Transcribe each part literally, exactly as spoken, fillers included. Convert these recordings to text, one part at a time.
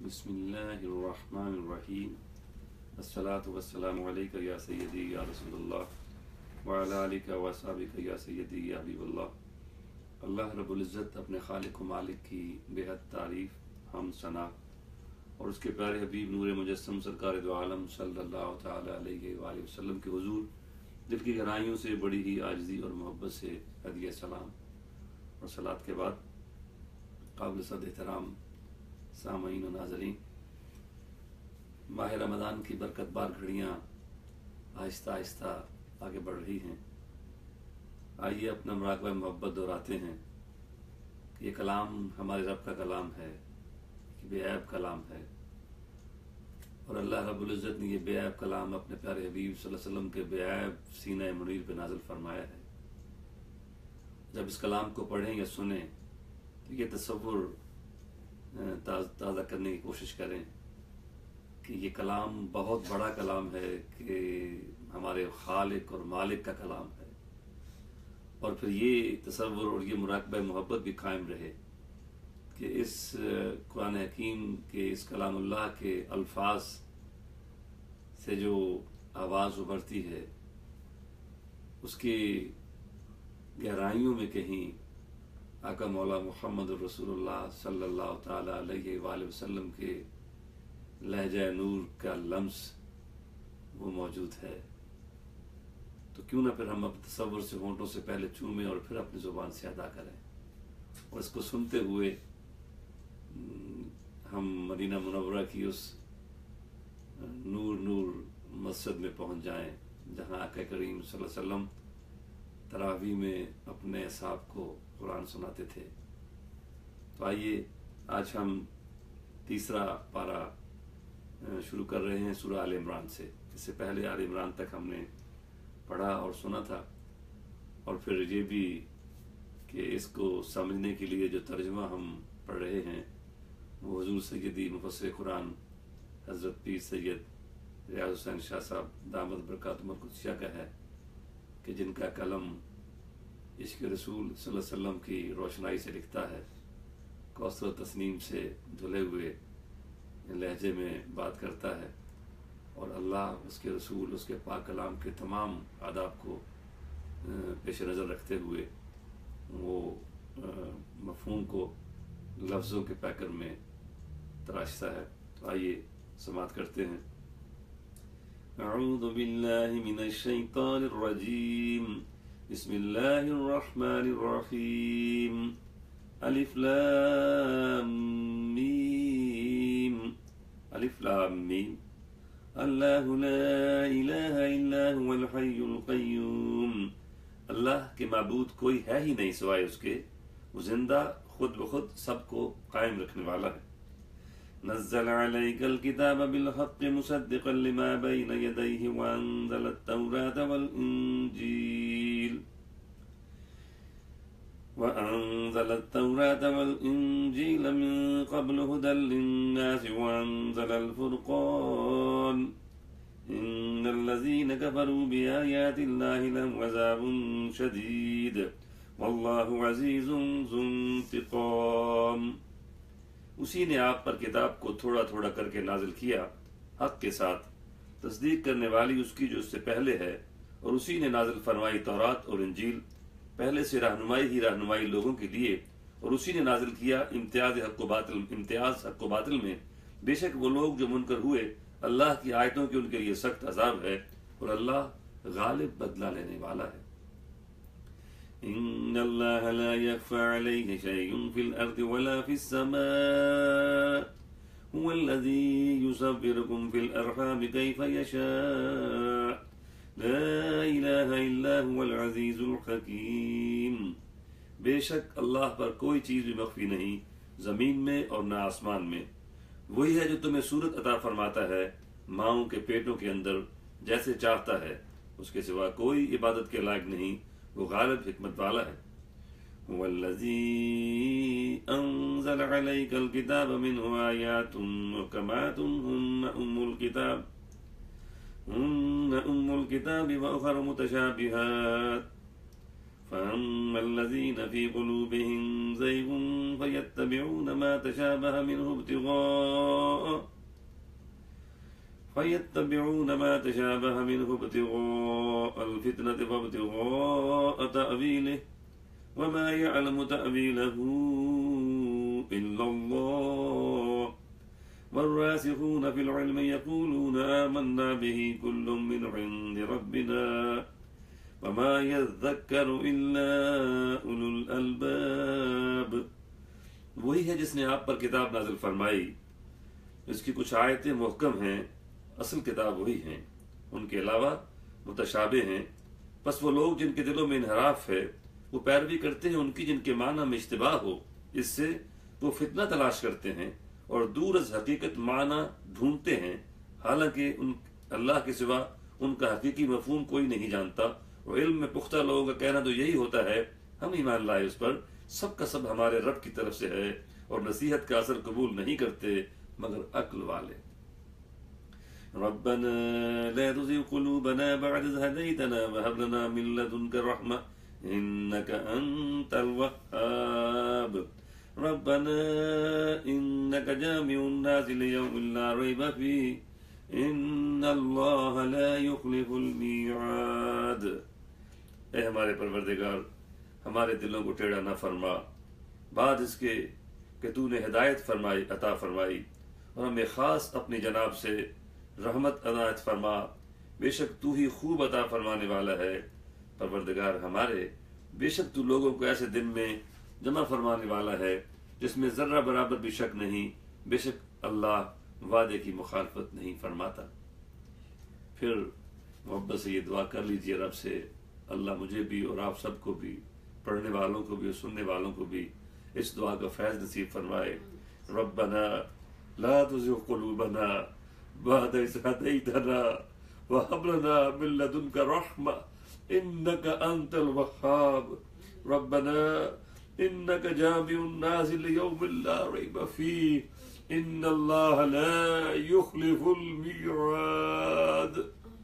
بسم اللہ الرحمن الرحیم الصلاۃ والسلام علیکہ یا سیدی یا رسول اللہ وعلی آلک و اصحابک یا سیدی یا حبیب اللہ۔ اللہ رب العزت اپنے خالق و مالک کی بے حد تعریف، ہم ثنا اور اس کے پیارے حبیب نور مجسم سرکار دو عالم صلی اللہ تعالی علیہ وآلہ وسلم کے حضور دل کی گہرائیوں سے بڑی ہی عاجزی اور محبت سے ہدیہ سلام اور صلوات کے بعد قابل صد احترام سامعین و ناظرین، ماہ رمضان کی برکت بار گھڑیاں آہستہ آہستہ آگے بڑھ رہی ہیں۔ آئیے اپنا مراقبہ محبت دہراتے ہیں کہ یہ کلام ہمارے رب کا کلام ہے، کہ بے عیب کلام ہے، اور اللہ رب العزت نے یہ بے عیب کلام اپنے پیارے حبیب صلی اللہ علیہ وسلم کے بے عیب سینہ منیر پہ نازل فرمایا ہے۔ جب اس کلام کو پڑھیں یا سنیں تو یہ تصور تازہ کرنے کی کوشش کریں کہ یہ کلام بہت بڑا کلام ہے، کہ ہمارے خالق اور مالک کا کلام ہے، اور پھر یہ تصور اور یہ مراقبہ محبت بھی قائم رہے کہ اس قرآن حکیم کے، اس کلام اللہ کے الفاظ سے جو آواز ابھرتی ہے اس کی گہرائیوں میں کہیں آقا مولا محمد رسول اللہ صلی اللہ تعالی علیہ وآلہ وسلم کے لہجہ نور کا لمس وہ موجود ہے۔ تو کیوں نہ پھر ہم اپنے تصور سے ہونٹوں سے پہلے چومیں اور پھر اپنی زبان سے ادا کریں، اور اس کو سنتے ہوئے ہم مدینہ منورہ کی اس نور نور مسجد میں پہنچ جائیں جہاں آقا کریم صلی اللہ علیہ وسلم تراویح میں اپنے اصحاب کو قرآن سناتے تھے۔ تو آئیے آج ہم تیسرا پارہ شروع کر رہے ہیں سورہ آل عمران سے۔ اس سے پہلے آل عمران تک ہم نے پڑھا اور سنا تھا، اور پھر یہ بھی کہ اس کو سمجھنے کے لیے جو ترجمہ ہم پڑھ رہے ہیں وہ حضور سیدی مفسر قرآن حضرت پیر سید ریاض حسین شاہ صاحب دامت برکاتہم القدسیہ کا ہے، کہ جن کا قلم عشق رسول صلی اللہ علیہ وسلم کی روشنائی سے لکھتا ہے، کوثر و تسنیم سے دھلے ہوئے لہجے میں بات کرتا ہے، اور اللہ، اس کے رسول، اس کے پاک کلام کے تمام آداب کو پیش نظر رکھتے ہوئے وہ مفہوم کو لفظوں کے پیکر میں تراشتا ہے۔ تو آئیے سماعت کرتے ہیں۔ اعوذ باللہ من الشیطان الرجیم، بسم اللہ الرحمن الرحیم، الف لام میم، الف لام میم، اللہ لا الہ الا هو الحی القیوم، اللہ کے معبود کوئی ہے ہی نہیں سوائے اس کے، وہ زندہ خود بخود سب کو قائم رکھنے والا ہے۔ نزل عليك الكتاب بالحق مصدقا لما بين يديه وأنزل التوراة والإنجيل وأنزل التوراة والإنجيل من قبل هدى للناس وأنزل الفرقان إن الذين كفروا بآيات الله لهم عذاب شديد والله عزيز ذو انتقام۔ اسی نے آپ پر کتاب کو تھوڑا تھوڑا کر کے نازل کیا حق کے ساتھ، تصدیق کرنے والی اس کی جو اس سے پہلے ہے، اور اسی نے نازل فرمائی تورات اور انجیل، پہلے سے رہنمائی ہی رہنمائی لوگوں کے لیے، اور اسی نے نازل کیا امتیاز حق و باطل امتیاز حق و باطل میں، بے شک وہ لوگ جو منکر ہوئے اللہ کی آیتوں کے ان کے لیے سخت عذاب ہے، اور اللہ غالب بدلہ لینے والا ہے۔ ان اللہ لا يخفى عليه شيء في الارض ولا في السماء هو الذي يصوركم في الارحام كيف يشاء لا الہ الا هو العزیز الحکیم۔ بے شک اللہ پر کوئی چیز بھی مخفی نہیں زمین میں اور نہ آسمان میں، وہی ہے جو تمہیں صورت عطا فرماتا ہے ماؤں کے پیٹوں کے اندر جیسے چاہتا ہے، اس کے سوا کوئی عبادت کے لائق نہیں، وہ غالب حکمت والا ہے۔ وَالَّذِي أَنزَلَ عَلَيْكَ الْكِتَابَ مِنْهُ آيَاتٌ مُحْكَمَاتٌ هُنَّ أُمُّ الْكِتَابِ هُنَّ أُمُّ الْكِتَابِ وَأُخَرُ مُتَشَابِهَاتٌ فأما الذين في قلوبهم زيغ فيتبعون ما تشابه منه ابتغاء فيتبعون ما تشابه منه ابتغاء الفتنة وابتغاء تأويله وما يعلم تأويله إلا الله والراسخون في العلم يقولون آمنا به كل من عند ربنا وما يذكر إلا أولو الألباب۔ وہی ہے جس نے آپ پر کتاب نازل فرمائی، اس کی کچھ آیتیں محکم ہیں، اصل کتاب وہی ہیں، ان کے علاوہ متشابہ ہیں۔ پس وہ لوگ جن کے دلوں میں انحراف ہے وہ پیروی کرتے ہیں ان کی جن کے معنی میں اشتباہ ہو، اس سے وہ فتنہ تلاش کرتے ہیں اور دور از حقیقت معنی ڈھونڈتے ہیں، حالانکہ ان اللہ کے سوا ان کا حقیقی مفہوم کوئی نہیں جانتا۔ اور علم میں پختہ لوگوں کا کہنا تو یہی ہوتا ہے ہم ایمان لائے اس پر، سب کا سب ہمارے رب کی طرف سے ہے، اور نصیحت کا اثر قبول نہیں کرتے مگر عقل والے۔ ربنا لا تزغ قلوبنا بعد إذ هديتنا وهب لنا من لدنك رحمة إنك أنت الوهاب ربنا إنك جامع الناس ليوم لا ريب فيه إن الله لا يخلف الميعاد۔ اے ہمارے پروردگار، ہمارے دلوں کو ٹیڑھا نہ فرما بعد اس کے کہ تو نے ہدایت فرمائی عطا فرمائی، اور ہمیں خاص اپنی جناب سے رحمت عنایت فرما، بے شک تو ہی خوب عطا فرمانے والا ہے۔ پروردگار ہمارے، بے شک تو لوگوں کو ایسے دن میں جمع فرمانے والا ہے جس میں ذرہ برابر بھی شک نہیں، بے شک اللہ وعدے کی مخالفت نہیں فرماتا۔ پھر محبت سے یہ دعا کر لیجئے رب سے، اللہ مجھے بھی اور آپ سب کو بھی، پڑھنے والوں کو بھی اور سننے والوں کو بھی اس دعا کا فیض نصیب فرمائے۔ ربنا لا تزغ قلوبنا بعد إذ هديتنا وهب لنا من لدنك رحمة إنك أنت الوهاب ربنا إنك جامع الناس ليوم لا ريب فيه إن الله لا يخلف الميعاد۔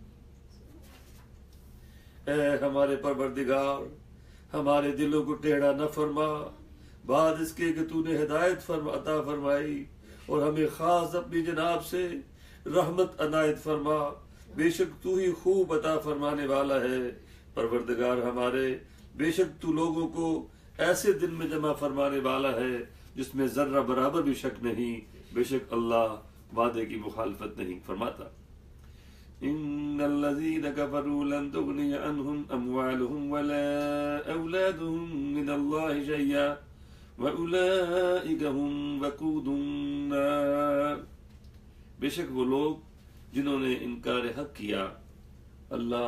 اے ہمارے پروردگار، ہمارے دلوں کو ٹیڑھا نہ فرما بعد اس کے کہ تو نے ہدایت فرما عطا فرمائی، اور ہمیں خاص اپنی جناب سے رحمت عنایت فرما، بے شک تو ہی خوب عطا فرمانے والا ہے۔ پروردگار ہمارے، بے شک تو لوگوں کو ایسے دن میں جمع فرمانے والا ہے جس میں ذرہ برابر بھی شک نہیں، بے شک اللہ وعدے کی مخالفت نہیں فرماتا۔ ان الذين كفروا لن تغني عنهم اموالهم ولا اولادهم من الله شيئا واولئك هم وقود النار۔ بے شک وہ لوگ جنہوں نے انکار حق کیا اللہ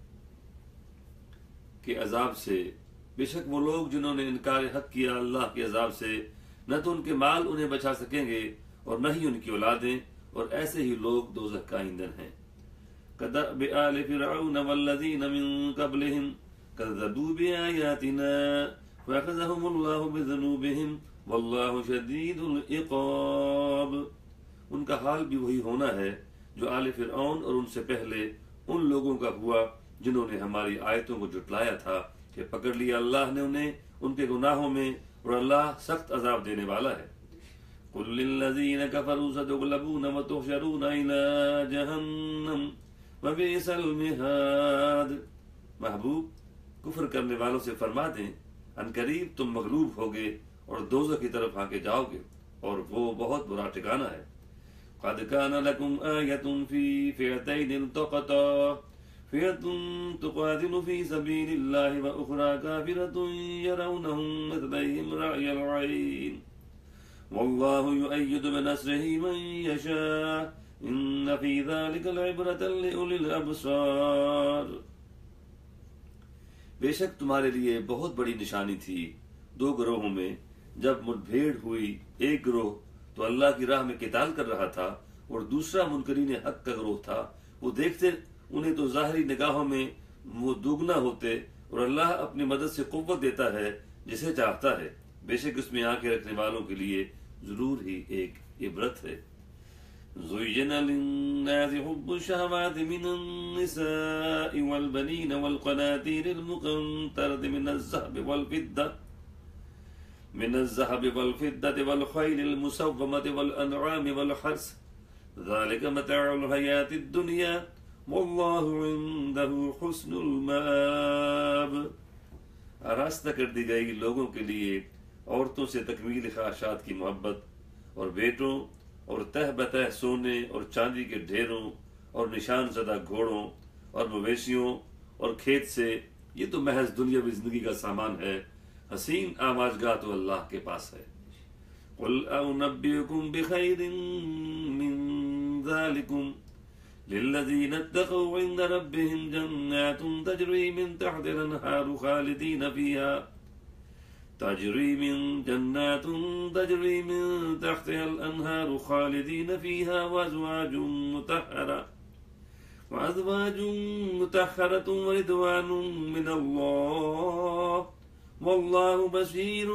کے عذاب سے، بے شک وہ لوگ جنہوں نے انکار حق کیا اللہ کے عذاب سے، نہ تو ان کے مال انہیں بچا سکیں گے اور نہ ہی ان کی اولادیں، اور ایسے ہی لوگ دوزخ کا ایندھن ہیں۔ كدأب آل فرعون والذين من قبلهم كذبوا بآياتنا فأخذهم الله بذنوبهم والله شديد العقاب۔ ان کا حال بھی وہی ہونا ہے جو آل فرعون اور ان سے پہلے ان لوگوں کا ہوا جنہوں نے ہماری آیتوں کو جھٹلایا تھا، کہ پکڑ لیا اللہ نے انہیں ان کے گناہوں میں، اور اللہ سخت عذاب دینے والا ہے۔ قل للذین کفروا ستغلبون وتحشرون إلی جہنم وبئس المہاد۔ محبوب، کفر کرنے والوں سے فرما دیں ان قریب تم مغلوب ہوگے اور دوزخ کی طرف ہانکے جاؤ گے، اور وہ بہت برا ٹھکانہ ہے۔ قد كان لكم آية في فئتين التقتا فئة تقاتل في سبيل الله وأخرى كافرة يرونهم مثليهم رأي العين والله يؤيد بنصره من يشاء إن في ذلك العبرة لأولي الأبصار۔ بے شک تمہارے لیے بہت بڑی نشانی تھی دو گروہوں میں، جب مٹ بھیڑ ہوئی، ایک گروہ تو اللہ کی راہ میں قتال کر رہا تھا اور دوسرا منکرین حق کا گروہ تھا، وہ دیکھتے انہیں تو ظاہری نگاہوں میں وہ دوگنا ہوتے، اور اللہ اپنی مدد سے قوت دیتا ہے جسے چاہتا ہے، بے شک اس میں آنکھیں رکھنے والوں کے لیے ضرور ہی ایک عبرت ہے۔ زين للناس حب الشهوات من النساء والبنين والقناطير المقنطرة من الذهب والفضة من الذهب والفضة والخيل المسومة والأنعام والحرث ذلك متاع الحياة الدنيا والله عنده حسن المآب۔ آراستہ کر دی گئی لوگوں کے لیے عورتوں سے تکمیل خواہشات کی محبت، اور بیٹوں اور تہ بتہ سونے اور چاندی کے ڈھیروں اور نشان زدہ گھوڑوں اور مویشیوں اور کھیت سے، یہ تو محض دنیاوی زندگی کا سامان ہے، حسین آماجگاہ تو اللہ کے پاس ہے۔ قل اونبئکم بخیر من ذلکم للذین اتقوا عند ربهم جنات تجری من تحت الانہار خالدین فیہا تجری من جنات تجری من تحتها الانہار خالدین فیہا وازواج مطہرہ وازواج مطہرۃ ورضوان من اللہ واللہ بصیر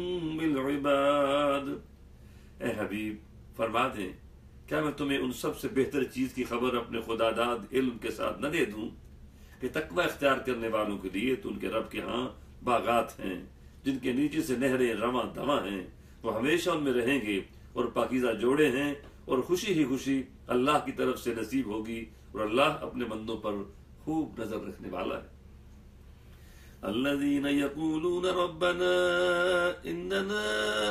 بالعباد۔ اے حبیب فرما دیں، کیا میں تمہیں ان سب سے بہتر چیز کی خبر اپنے خدا داد علم کے ساتھ نہ دے دوں کہ تقوی اختیار کرنے والوں کے لیے تو ان کے رب کے ہاں باغات ہیں جن کے نیچے سے نہریں رواں دواں ہیں، وہ ہمیشہ ان میں رہیں گے، اور پاکیزہ جوڑے ہیں، اور خوشی ہی خوشی اللہ کی طرف سے نصیب ہوگی، اور اللہ اپنے بندوں پر خوب نظر رکھنے والا ہے۔ الذين يقولون ربنا إننا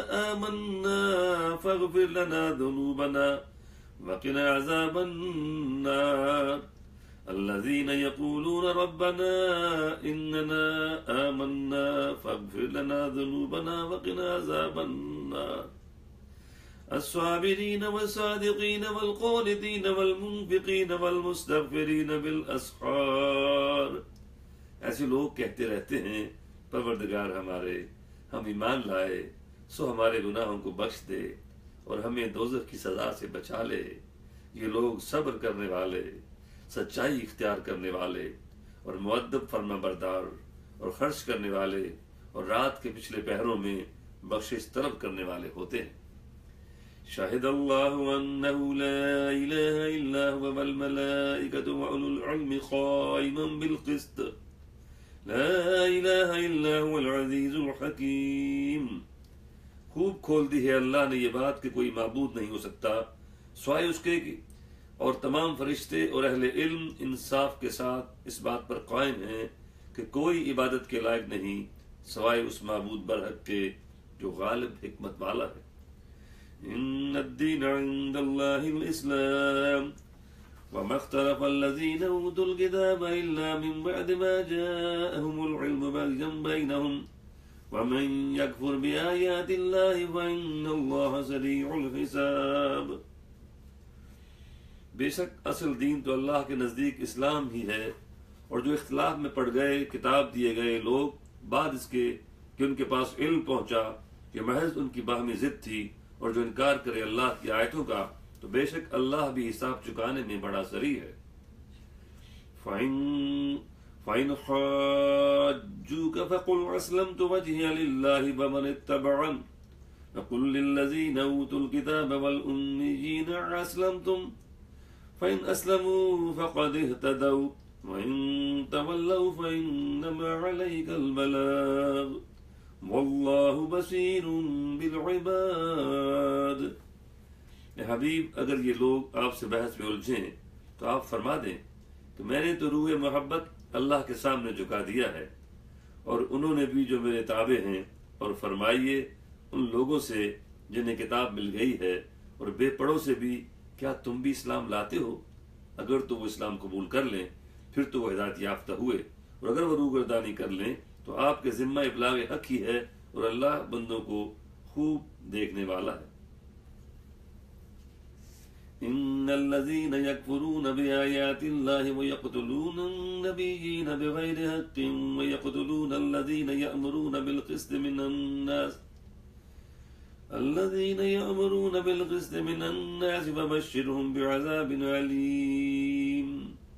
آمنا فاغفر لنا ذنوبنا وقنا عذاب النار۔ الذين يقولون ربنا إننا آمنا فاغفر لنا ذنوبنا وقنا عذاب النار۔ الصابرين والصادقين والقانتين والمنفقين والمستغفرين بالأسحار۔ ایسے لوگ کہتے رہتے ہیں، پروردگار ہمارے، ہم ایمان لائے سو ہمارے گناہوں کو بخش دے اور ہمیں دوزخ کی سزا سے بچا لے۔ یہ لوگ صبر کرنے والے، سچائی اختیار کرنے والے اور مؤدب فرما بردار اور خرچ کرنے والے اور رات کے پچھلے پہروں میں بخشش طلب کرنے والے ہوتے ہیں۔ شاہد اللہ انہ لا الہ الا هو والملائکۃ واولو العلم قائما بالقسط لا الہ الا هو العزیز الحکیم۔ خوب کھول دی ہے اللہ نے یہ بات کہ کوئی معبود نہیں ہو سکتا سوائے اس کے، اور تمام فرشتے اور اہل علم انصاف کے ساتھ اس بات پر قائم ہیں کہ کوئی عبادت کے لائق نہیں سوائے اس معبود برحق کے جو غالب حکمت والا ہے۔ ان الدین عند اللہ الاسلام وما اختلف الذين اوتوا الكتاب الا من بعد ما جاءهم العلم بغيا بينهم ومن يكفر بآيات الله فإن الله سريع الحساب۔ بے شک اصل دین تو اللہ کے نزدیک اسلام ہی ہے، اور جو اختلاف میں پڑ گئے کتاب دیے گئے لوگ بعد اس کے کہ ان کے پاس علم پہنچا کہ محض ان کی باہمی ضد تھی، اور جو انکار کرے اللہ کی آیتوں کا تو بے شک اللہ بھی حساب چکانے میں بڑا سریع ہے۔ فَإِن فَإِنْ حَاجُّوكَ فَقُلْ أَسْلَمْتُ وَجْهِيَ لِلَّهِ وَمَنِ اتَّبَعَنِ وَقُلْ لِلَّذِينَ أُوتُوا الْكِتَابَ وَالْأُمِّيِّينَ أَسْلَمْتُمْ فَإِنْ أَسْلَمُوا فَقَدِ اهْتَدَوْا وَإِنْ تَوَلَّوْا فَإِنَّمَا عَلَيْكَ الْبَلَاغُ وَاللَّهُ بَصِيرٌ بِالْعِبَادِ۔ اے حبیب اگر یہ لوگ آپ سے بحث میں الجھیں تو آپ فرما دیں کہ میں نے تو روح محبت اللہ کے سامنے جھکا دیا ہے، اور انہوں نے بھی جو میرے تابع ہیں، اور فرمائیے ان لوگوں سے جنہیں کتاب مل گئی ہے اور بے پڑھوں سے بھی، کیا تم بھی اسلام لاتے ہو؟ اگر تو وہ اسلام قبول کر لیں پھر تو وہ ہدایت یافتہ ہوئے، اور اگر وہ روگردانی کر لیں تو آپ کے ذمہ ابلاغ حق ہی ہے، اور اللہ بندوں کو خوب دیکھنے والا ہے۔ ان الذين يكفرون بآيات الله ويقتلون النبيين بغير حق ويقتلون الذين يأمرون بالقسط من الناس الذين يأمرون بالقسط من الناس فبشرهم بعذاب أليم۔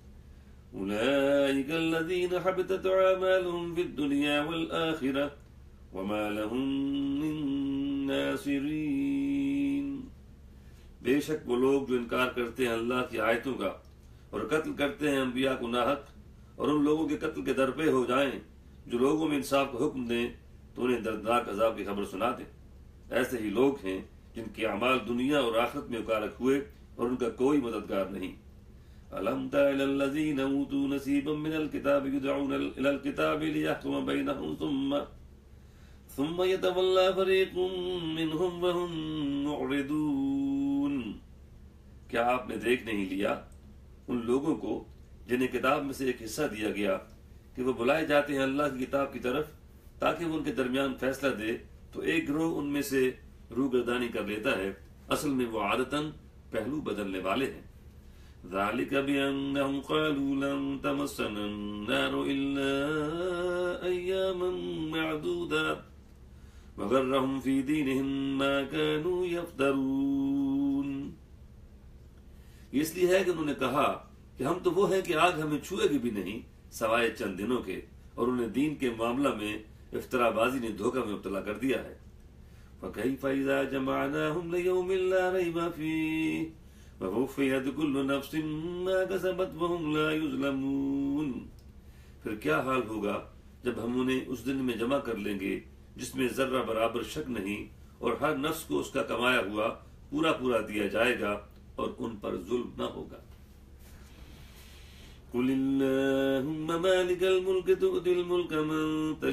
أولئك الذين حبطت أعمالهم في الدنيا والآخرة وما لهم من ناصرين۔ بے شک وہ لوگ جو انکار کرتے ہیں اللہ کی آیتوں کا اور قتل کرتے ہیں انبیاء کو ناحق اور ان لوگوں کے قتل کے درپے ہو جائیں جو لوگوں میں انصاف کا حکم دیں تو انہیں دردناک عذاب کی خبر سنا دیں۔ ایسے ہی لوگ ہیں جن کے اعمال دنیا اور آخرت میں اکارک ہوئے اور ان کا کوئی مددگار نہیں۔ أَلَمْ تَرَ إِلَى الَّذِينَ أُوتُوا نَصِيبًا مِنَ الْكِتَابِ يُدْعَوْنَ إِلَى الْكِتَابِ لِيَحْكُمَ بَيْنَهُمْ ثُمَّ ثُمَّ يَتَوَلَّى فَرِيقٌ مِّنْهُمْ وَهُمْ مُعْرِضُونَ۔ کیا آپ نے دیکھ نہیں لیا ان لوگوں کو جنہیں کتاب میں سے ایک حصہ دیا گیا کہ وہ بلائے جاتے ہیں اللہ کی کتاب کی طرف تاکہ وہ ان کے درمیان فیصلہ دے، تو ایک گروہ ان میں سے روگردانی کر لیتا ہے، اصل میں وہ عادتاً پہلو بدلنے والے ہیں۔ ذَلِكَ بِأَنَّهُمْ قَالُوا لَن تَمَسَّنَا النَّارُ إِلَّا أَيَّامًا مَّعْدُودَاتٍ وَغَرَّهُمْ فِي دِينِهِم مَّا كَانُوا يَفْتَرُونَ۔ یہ اس لیے ہے کہ انہوں نے کہا کہ ہم تو وہ ہیں کہ آگ ہمیں چھوئے گی بھی نہیں سوائے چند دنوں کے، اور انہیں دین کے معاملہ میں افطرا بازی نے دھوکہ میں مبتلا کر دیا ہے۔ فَكَيْفَ إِذَا جَمَعْنَاهُمْ لِيَوْمٍ لَا رَيْبَ فِيهِ وَوُفِّيَتْ كُلُّ نَفْسٍ مَّا كَسَبَتْ وَهُمْ لَا يُظْلَمُونَ۔ پھر کیا حال ہوگا جب ہم انہیں اس دن میں جمع کر لیں گے جس میں ذرہ برابر شک نہیں، اور ہر نفس کو اس کا کمایا ہوا پورا پورا دیا جائے گا اور ان پر ظلم نہ ہوگا۔ قُلِ اللَّهُمَّ مَالِكَ الْمُلْكِ تُؤْتِي الْمُلْكَ مَن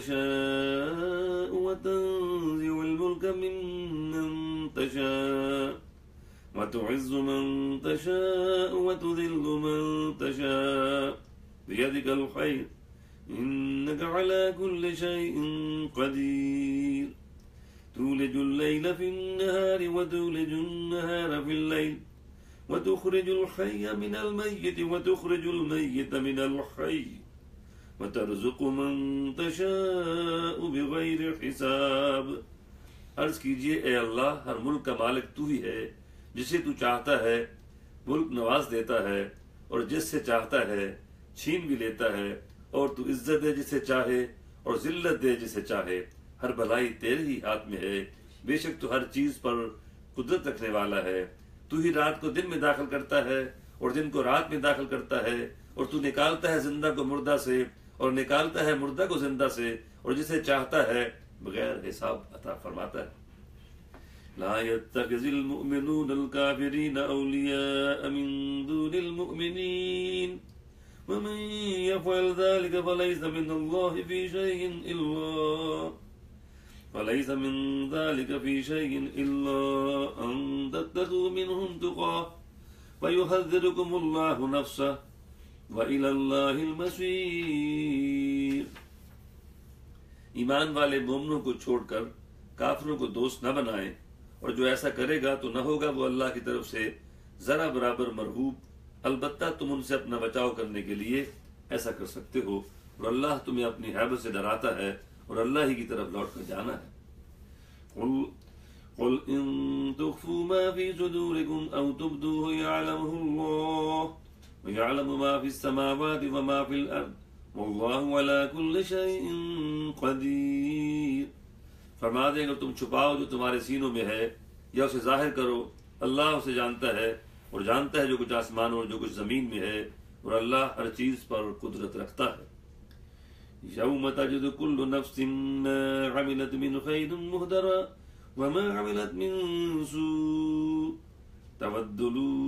تَشَاءُ وَتَنزِعُ الْمُلْكَ مِمَّن تَشَاءُ وَتُعِزُّ مَن تَشَاءُ وَتُذِلُّ مَن تَشَاءُ بِيَدِكَ الْخَيْرُ إِنَّكَ عَلَى كُلِّ شَيْءٍ قَدِيرٌ تُولِجُ اللَّيْلَ فِي النَّهَارِ وَتُولِجُ النَّهَارَ فِي اللَّيْلِ وَتُخْرِجُ الْحَيَّ مِنَ الْمَيِّتِ وَتُخْرِجُ الْمَيِّتَ مِنَ الْحَيِّ وَتَرْزُقُ مَن تَشَاءُ بِغَيْرِ حِسَابٍ۔ عرض کیجئے اے اللہ، ہر ملک کا مالک تو ہی ہے، جسے تو چاہتا ہے ملک نواز دیتا ہے اور جس سے چاہتا ہے چھین بھی لیتا ہے، اور تو عزت دے جسے چاہے اور ذلت دے جسے چاہے، ہر بھلائی تیرے ہی ہاتھ میں ہے، بے شک تو ہر چیز پر قدرت رکھنے والا ہے۔ تو ہی رات کو دن میں داخل کرتا ہے اور دن کو رات میں داخل کرتا ہے، اور تو نکالتا ہے زندہ کو مردہ سے اور نکالتا ہے مردہ کو زندہ سے، اور جسے چاہتا ہے بغیر حساب عطا فرماتا ہے۔ لا يتخذ المؤمنون الكافرين أولياء من دون المؤمنين ومن يفعل ذلك فليس من الله في شيء إلا فليس من ذلك في شيء إلا أن تتقوا منهم تقاه ويحذركم الله نفسه وإلى الله المصير۔ ایمان والے مومنوں کو چھوڑ کر کافروں کو دوست نہ بنائیں، اور جو ایسا کرے گا تو نہ ہوگا وہ اللہ کی طرف سے ذرا برابر مرغوب، البتہ تم ان سے اپنا بچاؤ کرنے کے لیے ایسا کر سکتے ہو، اور اللہ تمہیں اپنی حیبت سے ڈراتا ہے اور اللہ ہی کی طرف لوٹ کر جانا ہے۔ قل قل ان تخفوا ما في صدوركم او تبدوه يعلمه الله ويعلم ما في السماوات وما في الارض والله على كل شيء قدير۔ فرما دے اگر تم چھپاؤ جو تمہارے سینوں میں ہے یا اسے ظاہر کرو، اللہ اسے جانتا ہے اور جانتا ہے جو کچھ آسمانوں اور جو کچھ زمین میں ہے، اور اللہ ہر چیز پر قدرت رکھتا ہے۔ یوم تجد کل نفس ما عملت من خیر محضرا وما عملت من سوء تود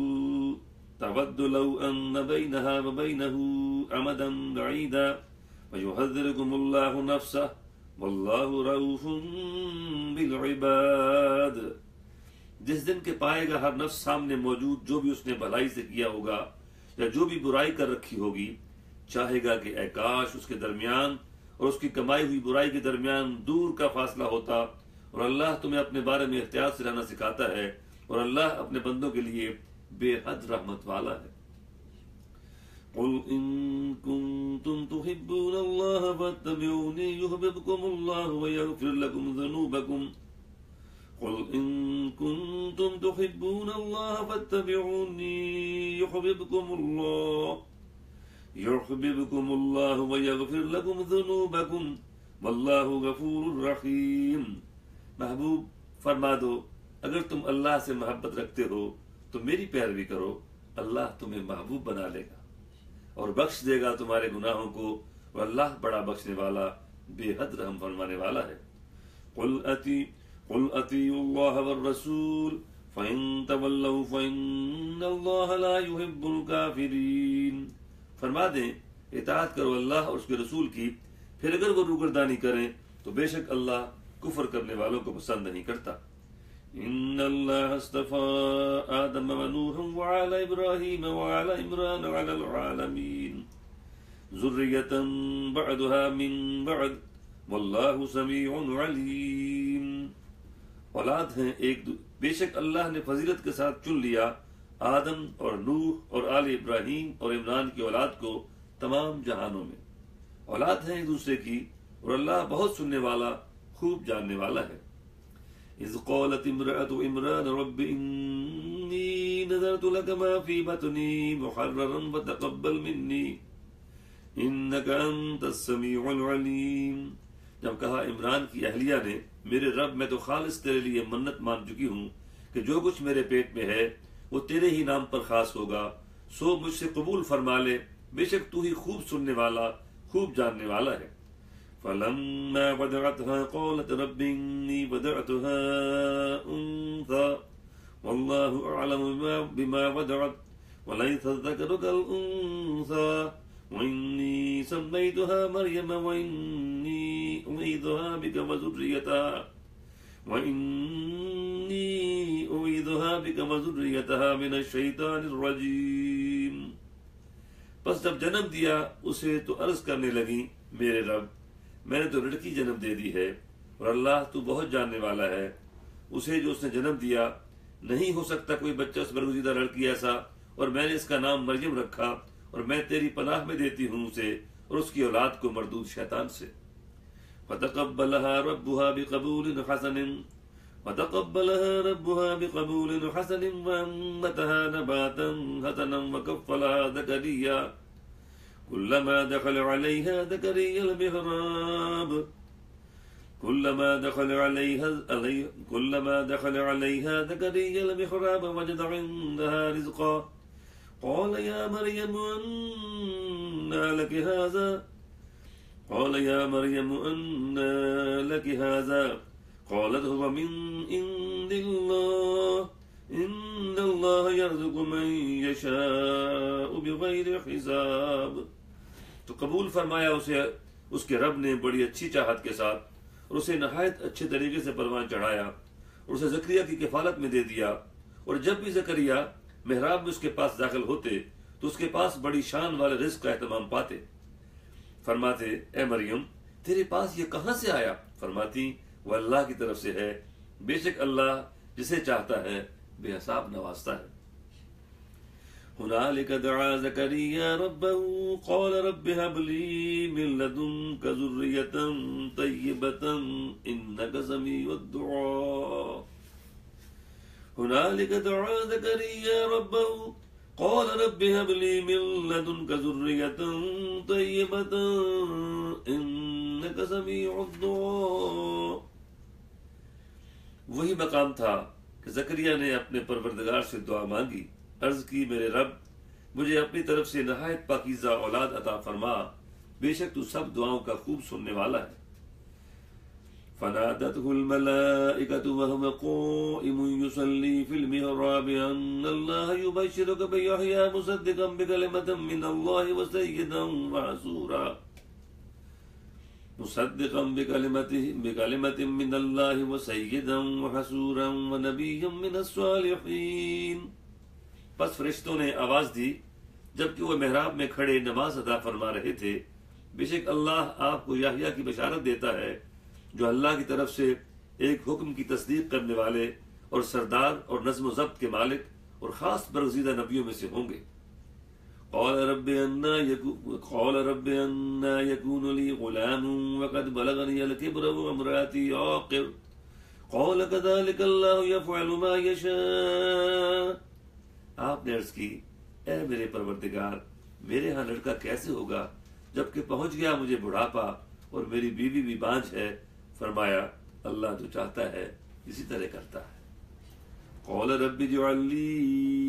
تود لو ان بینها وبینه امدا بعیدا ویحذرکم اللہ نفسه واللہ رؤوف بالعباد۔ جس دن کے پائے گا ہر نفس سامنے موجود جو بھی اس نے بھلائی سے کیا ہوگا یا جو بھی برائی کر رکھی ہوگی، چاہے گا کہ اے کاش اس کے درمیان اور اس کی کمائی ہوئی برائی کے درمیان دور کا فاصلہ ہوتا، اور اللہ تمہیں اپنے بارے میں احتیاط سے رہنا سکھاتا ہے، اور اللہ اپنے بندوں کے لیے بے حد رحمت والا ہے۔ قل ان کنتم تحبون اللہ فاتبعونی یحببکم اللہ ویغفر لکم ذنوبکم قل ان کنتم تحبون اللہ فاتبعونی یحببکم اللہ یحببکم اللہ ویغفر لکم ذنوبکم واللہ غفور رحیم۔ محبوب فرما دو اگر تم اللہ سے محبت رکھتے ہو تو میری پیروی کرو، اللہ تمہیں محبوب بنا لے گا اور بخش دے گا تمہارے گناہوں کو، اور اللہ بڑا بخشنے والا بے حد رحم فرمانے والا ہے۔ قل اتی قل اطیعوا اللہ والرسول فإن تولوا فإن اللہ لا يحب الکافرین۔ فرما دیں اطاعت کرو اللہ اور اس کے رسول کی، پھر اگر وہ روگردانی کریں تو بے شک اللہ کفر کرنے والوں کو پسند نہیں کرتا۔ ان اللہ اصطفى آدم ونوحا وعلى ابراہیم وعلى عمران وعلى العالمین ذریۃ بعدها من بعد واللہ سمیع علیم۔ اولاد ہیں ایک دو بے شک اللہ نے فضیلت کے ساتھ چن لیا آدم اور نوح اور آل ابراہیم اور عمران کی اولاد کو تمام جہانوں میں، اولاد ہیں ایک دوسرے کی، اور اللہ بہت سننے والا خوب جاننے والا ہے۔ اذ قالت امرأة عمران رب انی نذرت لك ما في بطنی محررا فتقبل منی انك انت السمیع العلیم۔ جب کہا عمران کی اہلیہ نے میرے رب میں تو خالص تیرے لیے منت مان چکی ہوں کہ جو کچھ میرے پیٹ میں ہے وہ تیرے ہی نام پر خاص ہوگا، سو مجھ سے قبول فرما لے، بے شک تو ہی خوب سننے والا خوب جاننے والا ہے۔ فلما وضعتها قالت رب إني وضعتها أنثى والله أعلم بما وضعت وليس الذكر كالأنثى وإني سميتها مريم وإني أعيذها بك وذريتها وإني أعيذها بك وذريتها من الشيطان الرجيم۔ پس جب جنم دیا اسے تو عرض کرنے لگی میرے رب میں نے تو لڑکی جنم دے دی ہے، اور اللہ تو بہت جاننے والا ہے، اسے جو اس نے جنم دیا نہیں ہو سکتا کوئی بچہ اس برگزیدہ لڑکی ایسا، اور میں نے اس کا نام مریم رکھا، اور میں تیری پناہ میں دیتی ہوں اسے اور اس کی اولاد کو مردود شیطان سے۔ فتقبلها ربها بقبول حسن فتقبلها ربها بقبول حسن وأنبتها نباتا حسنا وكفلها زكريا كلما دخل عليها زكريا المحراب كلما دخل عليها كلما دخل عليها زكريا المحراب وجد عندها رزقا قال يا مريم أنى لك هذا قال يا مريم أنى لك هذا قالت هو من عند الله إن الله يرزق من يشاء بغير حساب۔ تو قبول فرمایا اسے اس کے رب نے بڑی اچھی چاہت کے ساتھ، اور اسے نہایت اچھے طریقے سے پروان چڑھایا اور اسے زکریا کی کفالت میں دے دیا۔ اور جب بھی زکریا محراب میں اس کے پاس داخل ہوتے تو اس کے پاس بڑی شان والے رزق کا اہتمام پاتے۔ فرماتے اے مریم تیرے پاس یہ کہاں سے آیا؟ فرماتی وہ اللہ کی طرف سے ہے، بے شک اللہ جسے چاہتا ہے بے حساب نوازتا ہے۔ هنالك دعا زكريا ربه قال رب هب لي من لدنك ذرية طيبة إنك سميع الدعاء هنالك دعا زكريا ربه قال رب هب لي من لدنك ذرية طيبة إنك سميع الدعاء۔ وہی مقام تھا کہ زکریا نے اپنے پروردگار سے دعا مانگی، عرض کی میرے رب مجھے اپنی طرف سے نہایت پاکیزہ اولاد عطا فرما، بے شک تو سب دعاؤں کا خوب سننے والا ہے۔ فنادته الملائكة وهو قائم يصلي في المحراب أن الله يبشرك بيحيى مصدقا بكلمة من الله وسيدا وحصورا مصدقا بكلمته بكلمة من الله وسيدا وحصورا ونبيا من الصالحين۔ پس فرشتوں نے آواز دی جبکہ وہ محراب میں کھڑے نماز ادا فرما رہے تھے، بے شک اللہ آپ کو یحییٰ کی بشارت دیتا ہے جو اللہ کی طرف سے ایک حکم کی تصدیق کرنے والے اور سردار اور نظم و ضبط کے مالک اور خاص برگزیدہ نبیوں میں سے ہوں گے۔ قال رب انا يكون قال رب انا يكون لي غلام وقد بلغني الكبر وامرأتي عاقر قال كذلك الله يفعل ما يشاء۔ آپ نے عرض کی اے میرے پروردگار میرے ہاں لڑکا کیسے ہوگا جبکہ پہنچ گیا مجھے بڑھاپا اور میری بیوی بھی بانجھ ہے؟ فرمایا اللہ جو چاہتا ہے اسی طرح کرتا ہے۔ قال رب اجعل لي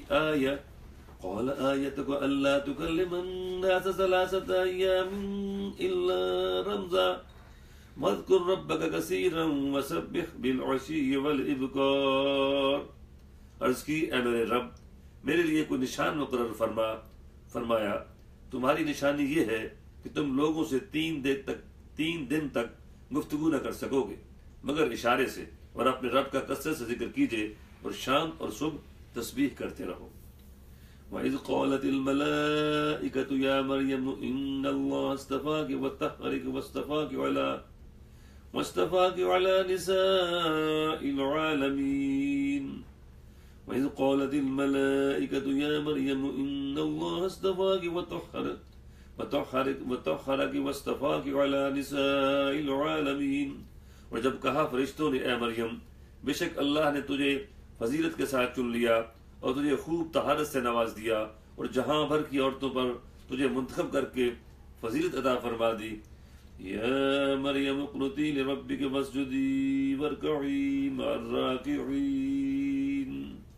آية قال آيتك ألا تكلم الناس ثلاثة أيام إلا رمزا واذكر ربك كثيرا وسبح بالعشي والإبكار. عرض کی اے میرے رب میرے لیے کوئی نشان مقرر فرما. فرمایا تمہاری نشانی یہ ہے کہ تم لوگوں سے تین دن تک تین دن تک گفتگو نہ کر سکو گے مگر اشارے سے، اور اپنے رب کا کثرت سے ذکر کیجئے اور شام اور صبح تسبیح کرتے رہو. وَإِذْ قَالَتِ الْمَلَائِكَةُ يَا مَرْيَمُ إِنَّ اللَّهَ اصْطَفَاكِ وَطَهَّرَكِ وَاصْطَفَاكِ عَلَى وَاصْطَفَاكِ عَلَى نِسَاءِ الْعَالَمِينَ. وَإِذْ قَالَتِ الْمَلَائِكَةُ يَا مَرْيَمُ إِنَّ اللَّهَ اصْطَفَاكِ وَطَهَّرَكِ وَطَهَّرَكِ وَاصْطَفَاكِ عَلَى نِسَاءِ الْعَالَمِينَ. اور جب کہا فرشتوں نے اے مریم بے شک اللہ نے تجھے فضیلت کے ساتھ چن لیا اور تجھے خوب طہارت سے نواز دیا اور جہاں بھر کی عورتوں پر تجھے منتخب کر کے فضیلت عطا فرما دی. یا مریم اقنتی لربک واسجدی وارکعی مع الراکعین.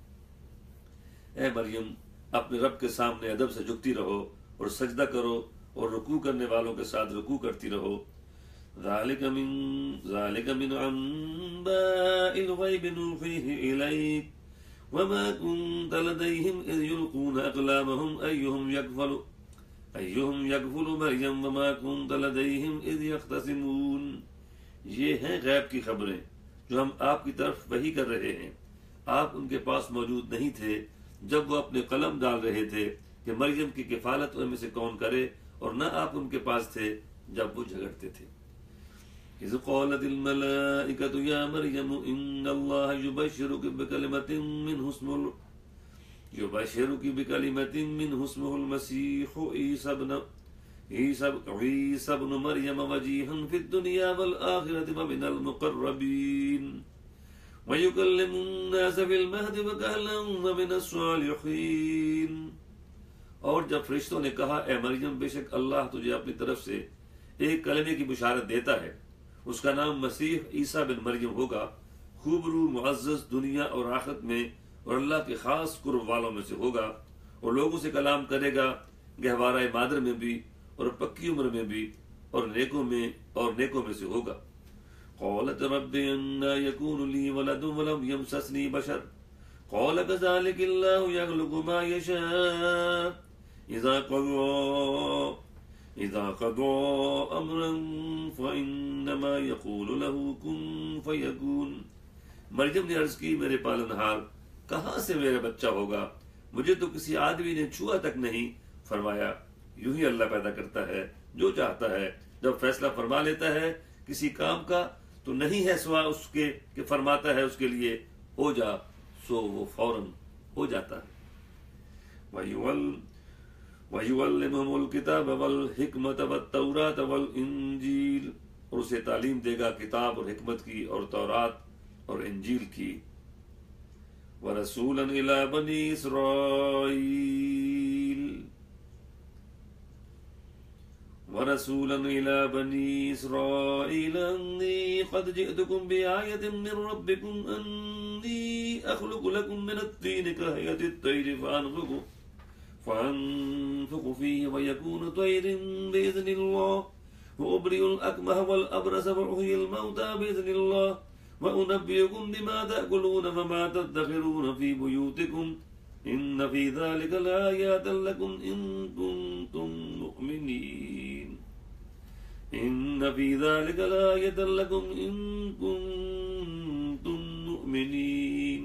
اے مریم اپنے رب کے سامنے ادب سے جھکتی رہو اور سجدہ کرو اور رکوع کرنے والوں کے ساتھ رکوع کرتی رہو. ذالک من ذالک من انباء الغیب نوحیہ الیک وما كنت لديهم اذ يلقون اقلامهم ايهم يكفل ايهم يكفل مريم وما كنت لديهم اذ يختصمون. یہ ہیں غیب کی خبریں جو ہم آپ کی طرف وحی کر رہے ہیں. آپ ان کے پاس موجود نہیں تھے جب وہ اپنے قلم ڈال رہے تھے کہ مریم کی کفالت ان میں سے کون کرے، اور نہ آپ ان کے پاس تھے جب وہ جھگڑتے تھے. اذ قالت الملائکۃ یا مریم ان اللہ یبشرک بکلمۃ منہ اسمہ یبشرک بکلمۃ منہ اسمہ المسیح عیسی ابن عیسی ابن مریم وجیہا فی الدنیا والآخرۃ ومن المقربین ویکلم الناس فی المہد وکہلا ومن الصالحین. اور جب فرشتوں نے کہا اے مریم بے شک اللہ تجھے اپنی طرف سے ایک کلمے کی بشارت دیتا ہے، اس کا نام مسیح عیسیٰ بن مریم ہوگا، خوبرو معزز دنیا اور آخرت میں، اور اللہ کے خاص قرب والوں میں سے ہوگا، اور لوگوں سے کلام کرے گا گہوارہ مادر میں بھی اور پکی عمر میں بھی، اور نیکوں میں اور نیکوں میں سے ہوگا. قالت رب انا یکون لی ولد ولم یمسسنی بشر قال کذلک اللہ یخلق ما یشاء اذا قضى اذا قضى امرا فانما يقول له كن فيكون. مریم نے عرض کی میرے پالنہار کہاں سے میرا بچہ ہوگا، مجھے تو کسی آدمی نے چھوا تک نہیں. فرمایا یوں ہی اللہ پیدا کرتا ہے جو چاہتا ہے، جب فیصلہ فرما لیتا ہے کسی کام کا تو نہیں ہے سوا اس کے کہ فرماتا ہے اس کے لیے ہو جا، سو وہ فوراً ہو جاتا ہے. وَيُعَلِّمُهُمُ الْكِتَابَ وَالْحِكْمَةَ وَالتَّوْرَاةَ وَالْإِنْجِيلَ. اور اسے تعلیم دے گا کتاب اور حکمت کی اور تورات اور انجیل کی. وَرَسُولًا إِلَى بَنِي إِسْرَائِيلَ وَرَسُولًا إِلَى بَنِي إِسْرَائِيلَ أَنِّي قَدْ جِئْتُكُمْ بِآيَةٍ مِّن رَّبِّكُمْ أَنِّي أَخْلُقُ لَكُم مِّنَ الطِّينِ كَهَيْئَةِ الطَّيْرِ فَأَنفُخُ فَأَنفُخُ فِيهِ وَيَكُونُ طَيْرًا بِإِذْنِ اللَّهِ وَأُبْرِئُ الْأَكْمَهَ وَالْأَبْرَصَ وَأُحْيِي الْمَوْتَىٰ بِإِذْنِ اللَّهِ وَأُنَبِّئُكُم بِمَا تَأْكُلُونَ وَمَا تَدَّخِرُونَ فِي بُيُوتِكُمْ إِنَّ فِي ذَلِكَ لَآيَاتٍ لَّكُمْ إِن كُنتُم مُّؤْمِنِينَ. إِنَّ فِي ذَلِكَ لَآيَةً لَّكُمْ إِن كُنتُم مُّؤْمِنِينَ.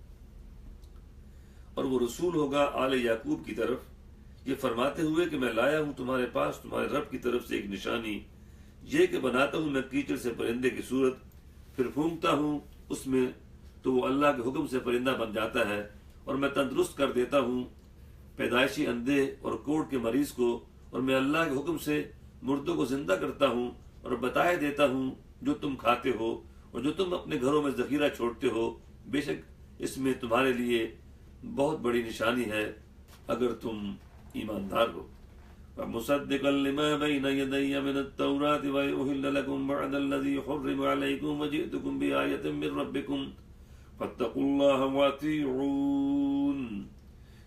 اور وہ رسول ہوگا آل یعقوب کی طرف، یہ فرماتے ہوئے کہ میں لایا ہوں تمہارے پاس تمہارے رب کی طرف سے ایک نشانی، یہ کہ بناتا ہوں میں کیچڑ سے پرندے کی صورت، پھر پھونکتا ہوں اس میں تو وہ اللہ کے حکم سے پرندہ بن جاتا ہے، اور میں تندرست کر دیتا ہوں پیدائشی اندھے اور کوڑ کے مریض کو، اور میں اللہ کے حکم سے مردوں کو زندہ کرتا ہوں، اور بتائے دیتا ہوں جو تم کھاتے ہو اور جو تم اپنے گھروں میں ذخیرہ چھوڑتے ہو. بے شک اس میں تمہارے لیے بہت بڑی نشانی ہے اگر تم ایماندار ہو. وَمُصَدِّقًا لِمَا بَيْنَ يَدَيَّ مِنَ التَّوْرَاةِ وَلِأُحِلَّ لَكُم بَعْضَ الَّذِي حُرِّمَ عَلَيْكُمْ وَجِئْتُكُم بِآيَةٍ مِّن رَّبِّكُمْ فَاتَّقُوا اللَّهَ وَأَطِيعُونِ.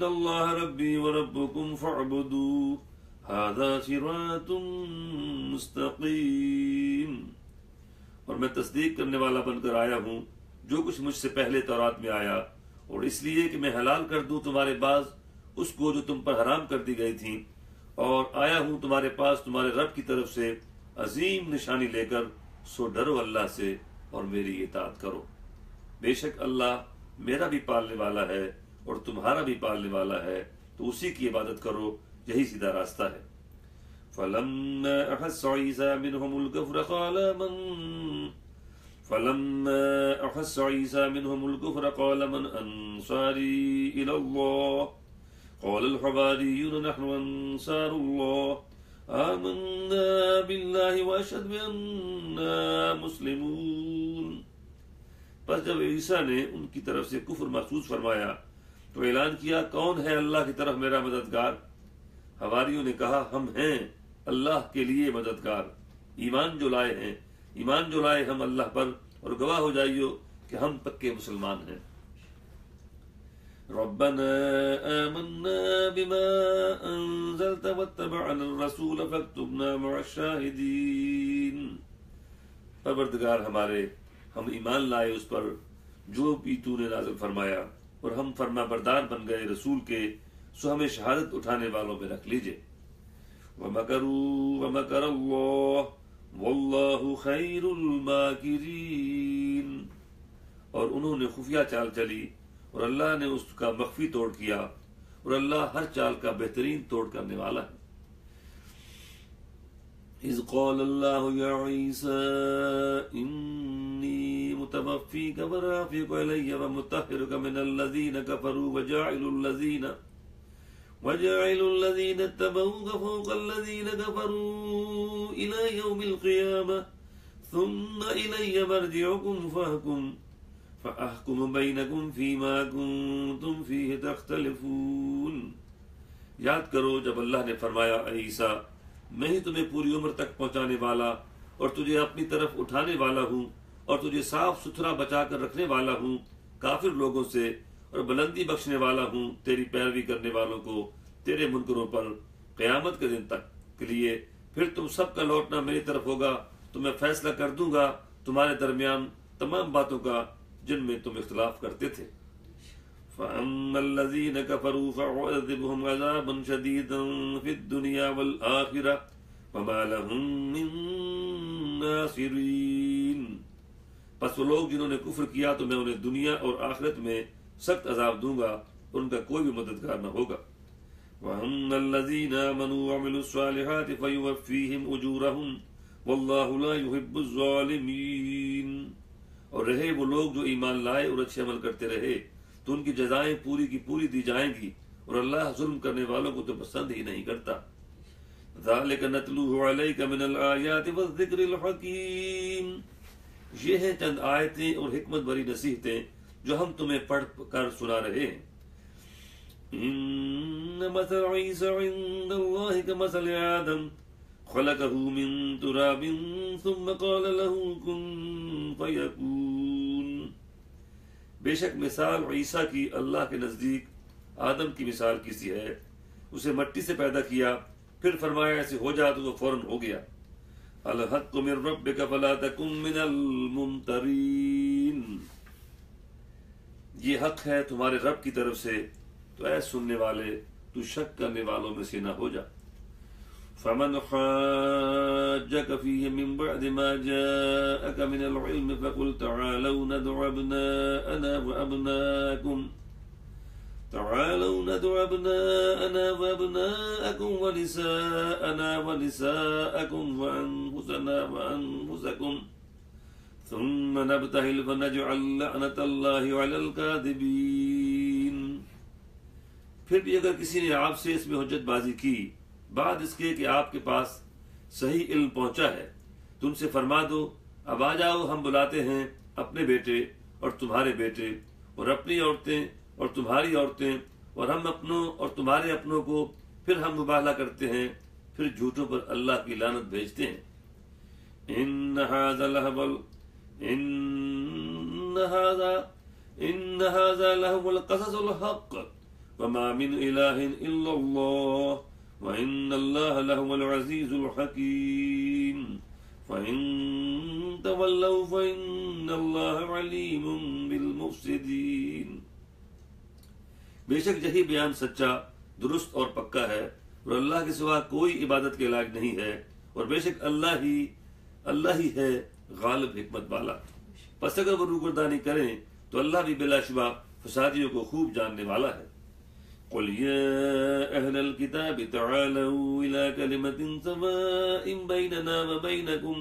اللہ ربی وربکم فاعبدوہ ھذا صراط مستقیم، اور میں تصدیق کرنے والا بن کر آیا ہوں جو کچھ مجھ سے پہلے تورات میں آیا، اور اس لیے کہ میں حلال کر دوں تمہارے بعض اس کو جو تم پر حرام کر دی گئی تھی، اور آیا ہوں تمہارے پاس تمہارے رب کی طرف سے عظیم نشانی لے کر، سو ڈرو اللہ سے اور میری اطاعت کرو، بے شک اللہ میرا بھی پالنے والا ہے اور تمہارا بھی پالنے والا ہے، تو اسی کی عبادت کرو، یہی سیدھا راستہ ہے۔ فَلَمَّا أَحَسَّ عِيسَىٰ مِنْهُمُ الْكُفْرَ قَالَ مَنْ فَلَمَّا أَحَسَّ عِيسَىٰ مِنْهُمُ الْكُفْرَ قَالَ مَنْ أَنصَارِي إِلَى اللَّهِ قَالَ الْحَوَارِيُّونَ نَحْنُ أَنصَارُ اللَّهِ آمَنَّا بِاللَّهِ وَأَشْهَدْ بِأَنَّا مُسْلِمُونَ۔ پس جب عیسیٰ نے ان کی طرف سے کفر محسوس فرمایا تو اعلان کیا، کون ہے اللہ کی طرف میرا مددگار؟ حواریوں نے کہا، ہم ہیں اللہ کے لیے مددگار، ایمان جو لائے ہیں، ایمان جو لائے ہم اللہ پر، اور گواہ ہو جائیو کہ ہم پکے مسلمان ہیں۔ ربنا آمنا بما انزلت واتبعنا الرسول فاكتبنا مع الشاہدین۔ پروردگار ہمارے، ہم ایمان لائے اس پر جو بھی تو نے نازل فرمایا، اور ہم فرما بردار بن گئے رسول کے، سو ہمیں شہادت اٹھانے والوں میں رکھ لیجئے۔ وَمَكَرُوا وَمَكَرَ اللَّهُ وَاللَّهُ خَيْرُ الْمَاكِرِينَ، اور انہوں نے خفیہ چال چلی اور اللہ نے اس کا مخفی توڑ کیا، اور اللہ ہر چال کا بہترین توڑ کرنے والا ہے۔ اذ قال اللہ یا عیسیٰ انی متوفیک ورافعک الی ومطہرک من الذین کفروا وجاعل الذین وجاعل الذین اتبعوک فوق الذین کفروا الی یوم القیامہ ثم الی مرجعکم فاحکم فاحکم بینکم فیما کنتم فیہ تختلفون۔ یاد کرو جب اللہ نے فرمایا، اے عیسیٰ میں ہی تمہیں پوری عمر تک پہنچانے والا اور تجھے اپنی طرف اٹھانے والا ہوں، اور تجھے صاف ستھرا بچا کر رکھنے والا ہوں کافر لوگوں سے، اور بلندی بخشنے والا ہوں تیری پیروی کرنے والوں کو تیرے منکروں پر قیامت کے دن تک کے لیے۔ پھر تم سب کا لوٹنا میری طرف ہوگا، تو میں فیصلہ کر دوں گا تمہارے درمیان تمام باتوں کا جن میں تم اختلاف کرتے تھے۔ فَأَمَّا الَّذِينَ كَفَرُوا فَأُعَذِّبُهُمْ عَذَابًا شَدِيدًا فِي الدُّنْيَا وَالْآخِرَةِ وَمَا لَهُم مِّن نَّاصِرِينَ۔ پس وہ لوگ جنہوں نے کفر کیا تو میں انہیں دنیا اور آخرت میں سخت عذاب دوں گا، اور ان کا کوئی بھی مددگار نہ ہوگا۔ وَأَمَّا الَّذِينَ آمَنُوا وَعَمِلُوا الصَّالِحَاتِ فَيُوَفِّيهِمْ أُجُورَهُمْ وَاللَّهُ لَا يُحِبُّ الظَّالِمِينَ۔ اور رہے وہ لوگ جو ایمان لائے اور اچھے عمل کرتے رہے تو ان کی جزائیں پوری کی پوری دی جائیں گی، اور اللہ ظلم کرنے والوں کو تو پسند ہی نہیں کرتا۔ ذَلِكَ نَتْلُوهُ عَلَيْكَ مِنَ الْآيَاتِ وَالذِّكْرِ الْحَكِيمِ۔ یہ ہیں چند آیتیں اور حکمت بری نصیحتیں جو ہم تمہیں پڑھ کر سنا رہے ہیں۔ إِنَّ مَثَلَ عِيسَىٰ عِندَ اللَّهِ كَمَثَلِ آدَمَ خَلَقَهُ مِن تُرَابٍ ثُمَّ قَالَ لَهُ كُن فَيَكُونُ۔ بے شک مثال عیسیٰ کی اللہ کے نزدیک آدم کی مثال کی سی ہے، اسے مٹی سے پیدا کیا، پھر فرمایا ایسے ہو جا، تو وہ فوراً ہو گیا۔ الحق من ربک فلا تکن من الممترین۔ یہ حق ہے تمہارے رب کی طرف سے، تو اے سننے والے تو شک کرنے والوں میں سے نہ ہو جا۔ فمن حاجك فيه من بعد ما جاءك من العلم فقل تعالوا ندع أبناءنا وأبناءكم تعالوا ندع أبناءنا وأبناءكم ونساءنا ونساءكم وأنفسنا وأنفسكم ثم نبتهل فنجعل لعنة الله على الكاذبين۔ پھر بھی اگر کسی نے آپ سے اس میں حجت بازی کی بعد اس کے کہ آپ کے پاس صحیح علم پہنچا ہے، تو ان سے فرما دو، اب آ جاؤ، ہم بلاتے ہیں اپنے بیٹے اور تمہارے بیٹے، اور اپنی عورتیں اور تمہاری عورتیں، اور ہم اپنوں اور تمہارے اپنوں کو، پھر ہم مباہلہ کرتے ہیں، پھر جھوٹوں پر اللہ کی لعنت بھیجتے ہیں۔ ان ھذا لہو ان ھذا ان ھذا لہو القصص الحق وما من إله إلا الله وإن الله لهو العزيز الحكيم فإن تولوا فإن الله عليم بالمفسدين۔ بے شک یہی بیان سچا، درست اور پکا ہے، اور اللہ کے سوا کوئی عبادت کے لائق نہیں ہے، اور بے شک اللہ ہی اللہ ہی ہے غالب حکمت والا۔ پس اگر وہ روگردانی کریں تو اللہ بھی بلا شبہ فسادیوں کو خوب جاننے والا ہے۔ قل يا أهل الكتاب تعالوا إلى كلمة سواء بيننا وبينكم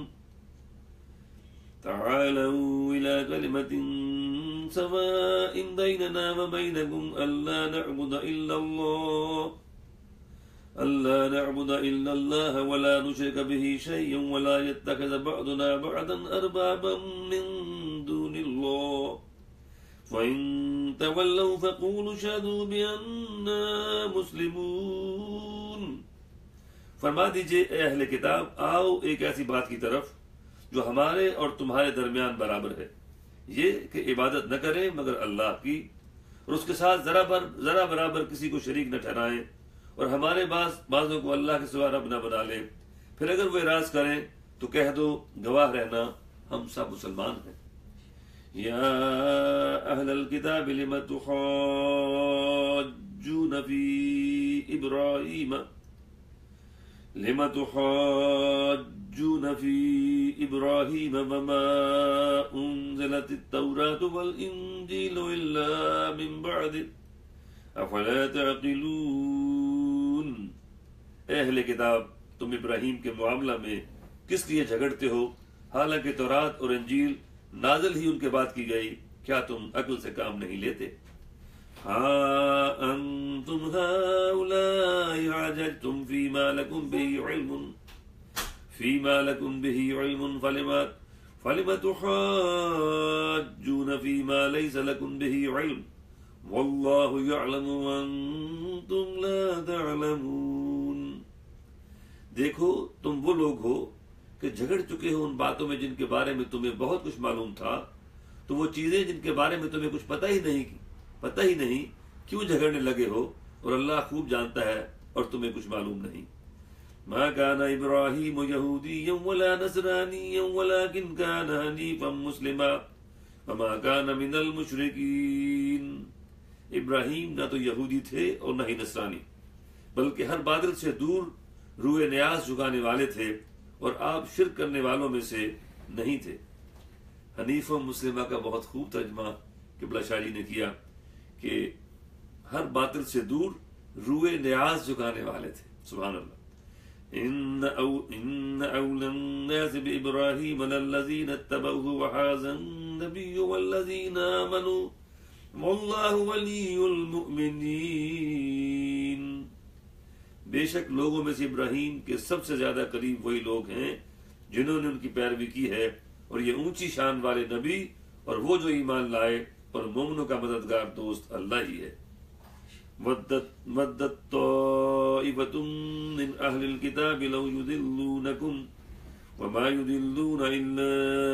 تعالوا إلى كلمة سواء بيننا وبينكم ألا نعبد إلا الله ألا نعبد إلا الله ولا نشرك به شيئا ولا يتخذ بعضنا بعضا أربابا من دون الله فَإِن تَوَلَّوْا فَقُولُوا اشْهَدُوا بِأَنَّا مُسْلِمُونَ۔ فرما دیجئے اے اہل کتاب، آؤ ایک ایسی بات کی طرف جو ہمارے اور تمہارے درمیان برابر ہے، یہ کہ عبادت نہ کریں مگر اللہ کی، اور اس کے ساتھ ذرا بر ذرا برابر کسی کو شریک نہ ٹھہرائیں، اور ہمارے بعض بعضوں کو اللہ کے سوا رب نہ بنا لیں۔ پھر اگر وہ اعراض کریں تو کہہ دو گواہ رہنا ہم سب مسلمان ہیں۔ یا اہل الکتاب لم تحاجون فی ابراہیم لم تحاجون فی ابراہیم وما انزلت التوراۃ والانجیل الا من بعد افلا تعقلون۔ اے اہل کتاب، تم ابراہیم کے معاملہ میں کس لیے جھگڑتے ہو، حالانکہ تورات اور انجیل نازل ہی ان کے بعد کی گئی، کیا تم عقل سے کام نہیں لیتے؟ ہاں انتم ہؤلاء حاججتم فیما لکم بہ علم فیما لکم بہ علم فلم فلم تحاجون فیما لیس لکم بہ علم واللہ یعلم وانتم لا تعلمون۔ دیکھو تم وہ لوگ ہو کہ جھگڑ چکے ہو ان باتوں میں جن کے بارے میں تمہیں بہت کچھ معلوم تھا، تو وہ چیزیں جن کے بارے میں تمہیں کچھ پتہ ہی نہیں پتہ ہی نہیں کیوں جھگڑنے لگے ہو، اور اللہ خوب جانتا ہے اور تمہیں کچھ معلوم نہیں۔ ما كان ابراہیم یہودیا ولا نصرانیا ولكن كان حنیفا مسلما وما كان من المشرکین۔ ابراہیم نہ تو یہودی تھے اور نہ ہی نصرانی، بلکہ ہر باطل سے دور روئے نیاز جھکانے والے تھے، اور آپ شرک کرنے والوں میں سے نہیں تھے۔ حنیف و مسلمہ کا بہت خوب ترجمہ قبلہ شاہ جی نے کیا کہ ہر باطل سے دور روئے نیاز جھکانے والے تھے۔ سبحان اللہ۔ ان او ان اولى الناس بابراہیم للذین اتبعوه وهذا النبی والذین آمنوا واللہ ولی المؤمنین۔ بے شک لوگوں میں سے ابراہیم کے سب سے زیادہ قریب وہی لوگ ہیں جنہوں نے ان کی پیروی کی ہے، اور یہ اونچی شان والے نبی اور وہ جو ایمان لائے، اور مومنوں کا مددگار دوست اللہ ہی ہے۔ ودت ودت طائفۃ من اہل الکتاب لو یضلونکم وما یضلون الا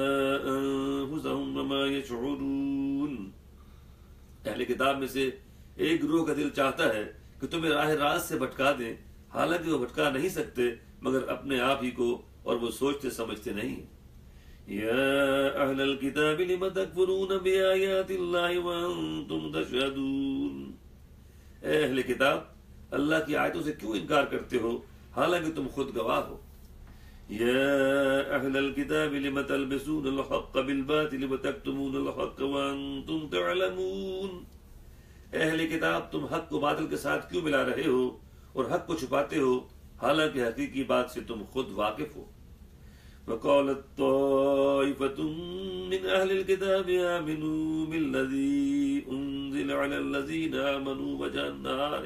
انفسهم وما یشعرون۔ اہل کتاب میں سے ایک گروہ کا دل چاہتا ہے کہ تمہیں راہ راست سے بھٹکا دیں، حالانکہ وہ بھٹکا نہیں سکتے مگر اپنے آپ ہی کو، اور وہ سوچتے سمجھتے نہیں۔ یا اہل الکتاب لم تکفرون بآیات اللہ وانتم تشہدون۔ اے اہل کتاب، اللہ کی آیتوں سے کیوں انکار کرتے ہو حالانکہ تم خود گواہ ہو۔ یا اہل الکتاب لم تلبسون الحق بالباطل وتکتمون الحق وانتم تعلمون۔ اہل کتاب، تم حق کو باطل کے ساتھ کیوں ملا رہے ہو اور حق کو چھپاتے ہو حالانکہ حقیقی بات سے تم خود واقف ہو۔ وقالت طائفة من أهل الكتاب آمنوا بالذي أنزل على الذين آمنوا وجه النهار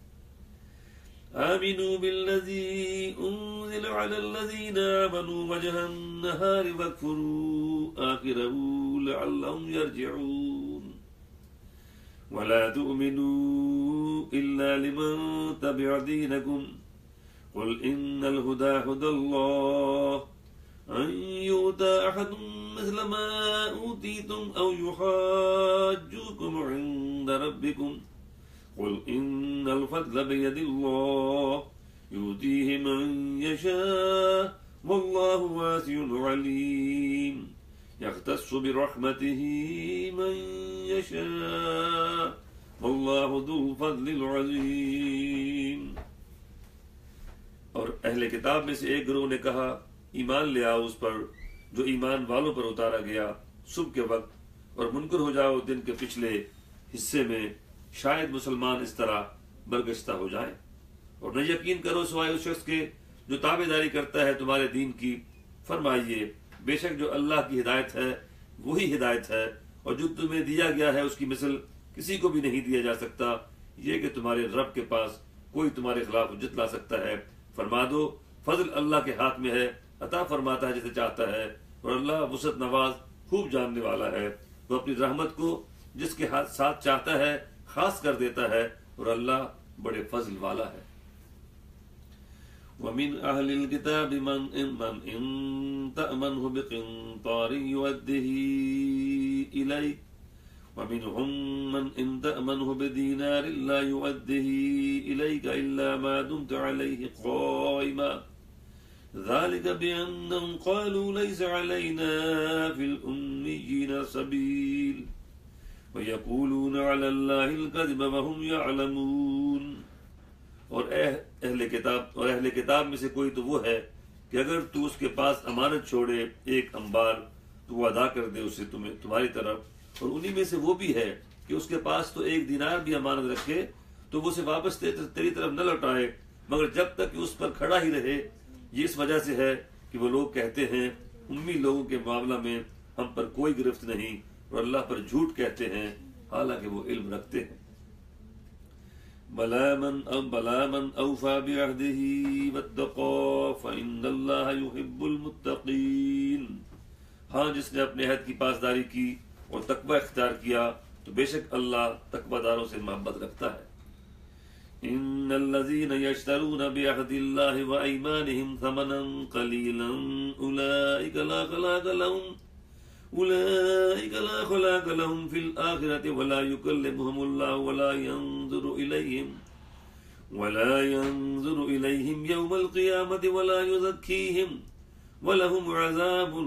آمنوا بالذي أنزل على الذين آمنوا وجه النهار واكفروا آخره لعلهم يرجعون ولا تؤمنوا إلا لمن تبع دينكم قل إن الهدى هدى الله أن يؤتى أحد مثل ما أوتيتم أو يحاجوكم عند ربكم قل ان الفضل بید اللہ یؤتیہ من یشاء واللہ واسع علیم یختص برحمتہ من یشاء واللہ ذو الفضل العظیم۔ اور اہل کتاب میں سے ایک گروہ نے کہا ایمان لے آؤ اس پر جو ایمان والوں پر اتارا گیا صبح کے وقت، اور منکر ہو جاؤ دن کے پچھلے حصے میں، شاید مسلمان اس طرح برگشتہ ہو جائیں۔ اور نہ یقین کرو سوائے اس شخص کے جو تابع داری کرتا ہے تمہارے دین کی، فرمائیے بے شک جو اللہ کی ہدایت ہے وہی ہدایت ہے، اور جو تمہیں دیا گیا ہے اس کی مثل کسی کو بھی نہیں دیا جا سکتا، یہ کہ تمہارے رب کے پاس کوئی تمہارے خلاف حجت لا سکتا ہے۔ فرما دو فضل اللہ کے ہاتھ میں ہے، عطا فرماتا ہے جسے چاہتا ہے، اور اللہ وسعت نواز خوب جاننے والا ہے۔ وہ اپنی رحمت کو جس کے ہاتھ ساتھ چاہتا ہے خاص کر دیتا ہے، اور اللہ بڑے فضل والا ہے۔ وَمِنْ أَهْلِ الْكِتَابِ مَنْ إِن تَأْمَنْهُ بِقِنْطَارٍ يُؤَدِّهِ إِلَيْكَ وَمِنْهُمْ مَنْ إِن تَأْمَنْهُ بِدِينَارٍ لَا يُؤَدِّهِ إِلَيْكَ إِلَّا مَا دُمْتَ عَلَيْهِ قَائِمًا ذَلِكَ بِأَنَّهُمْ قَالُوا لَيْسَ عَلَيْنَا فِي الْأُمِّيِّينَ سَبِيلٌ وَيَقُولُونَ عَلَى اللَّهِ الْكَذِبَ وَهُمْ يَعْلَمُونَ۔ اور اہل کتاب اور اہل کتاب میں سے کوئی تو وہ ہے کہ اگر تو اس کے پاس امانت چھوڑے ایک انبار تو وہ ادا کر دے اسے تمہیں تمہاری طرف، اور انہی میں سے وہ بھی ہے کہ اس کے پاس تو ایک دینار بھی امانت رکھے تو وہ اسے واپس تیری طرف نہ لوٹائے مگر جب تک کہ اس پر کھڑا ہی رہے۔ یہ اس وجہ سے ہے کہ وہ لوگ کہتے ہیں امی لوگوں کے معاملہ میں ہم پر کوئی گرفت نہیں، اور اللہ پر جھوٹ کہتے ہیں حالانکہ وہ علم رکھتے ہیں۔ بَلَا مَنْ بَلَا مَنْ أَوْفَى بِعَهْدِهِ وَاتَّقَىٰ فَإِنَّ اللَّهَ يُحِبُّ الْمُتَّقِينَ۔ ہاں جس نے اپنے عہد کی پاسداری کی اور تقوی اختیار کیا تو بے شک اللہ تقوی داروں سے محبت رکھتا ہے۔ ان الذين يشترون بعهد الله وايمانهم ثمنا قليلا اولئك لا خلاق لهم اولئك لا خلاق لهم في الاخره ولا يكلمهم الله ولا ينظر اليهم ولا ينظر اليهم يوم القيامه ولا يزكيهم ولهم عذاب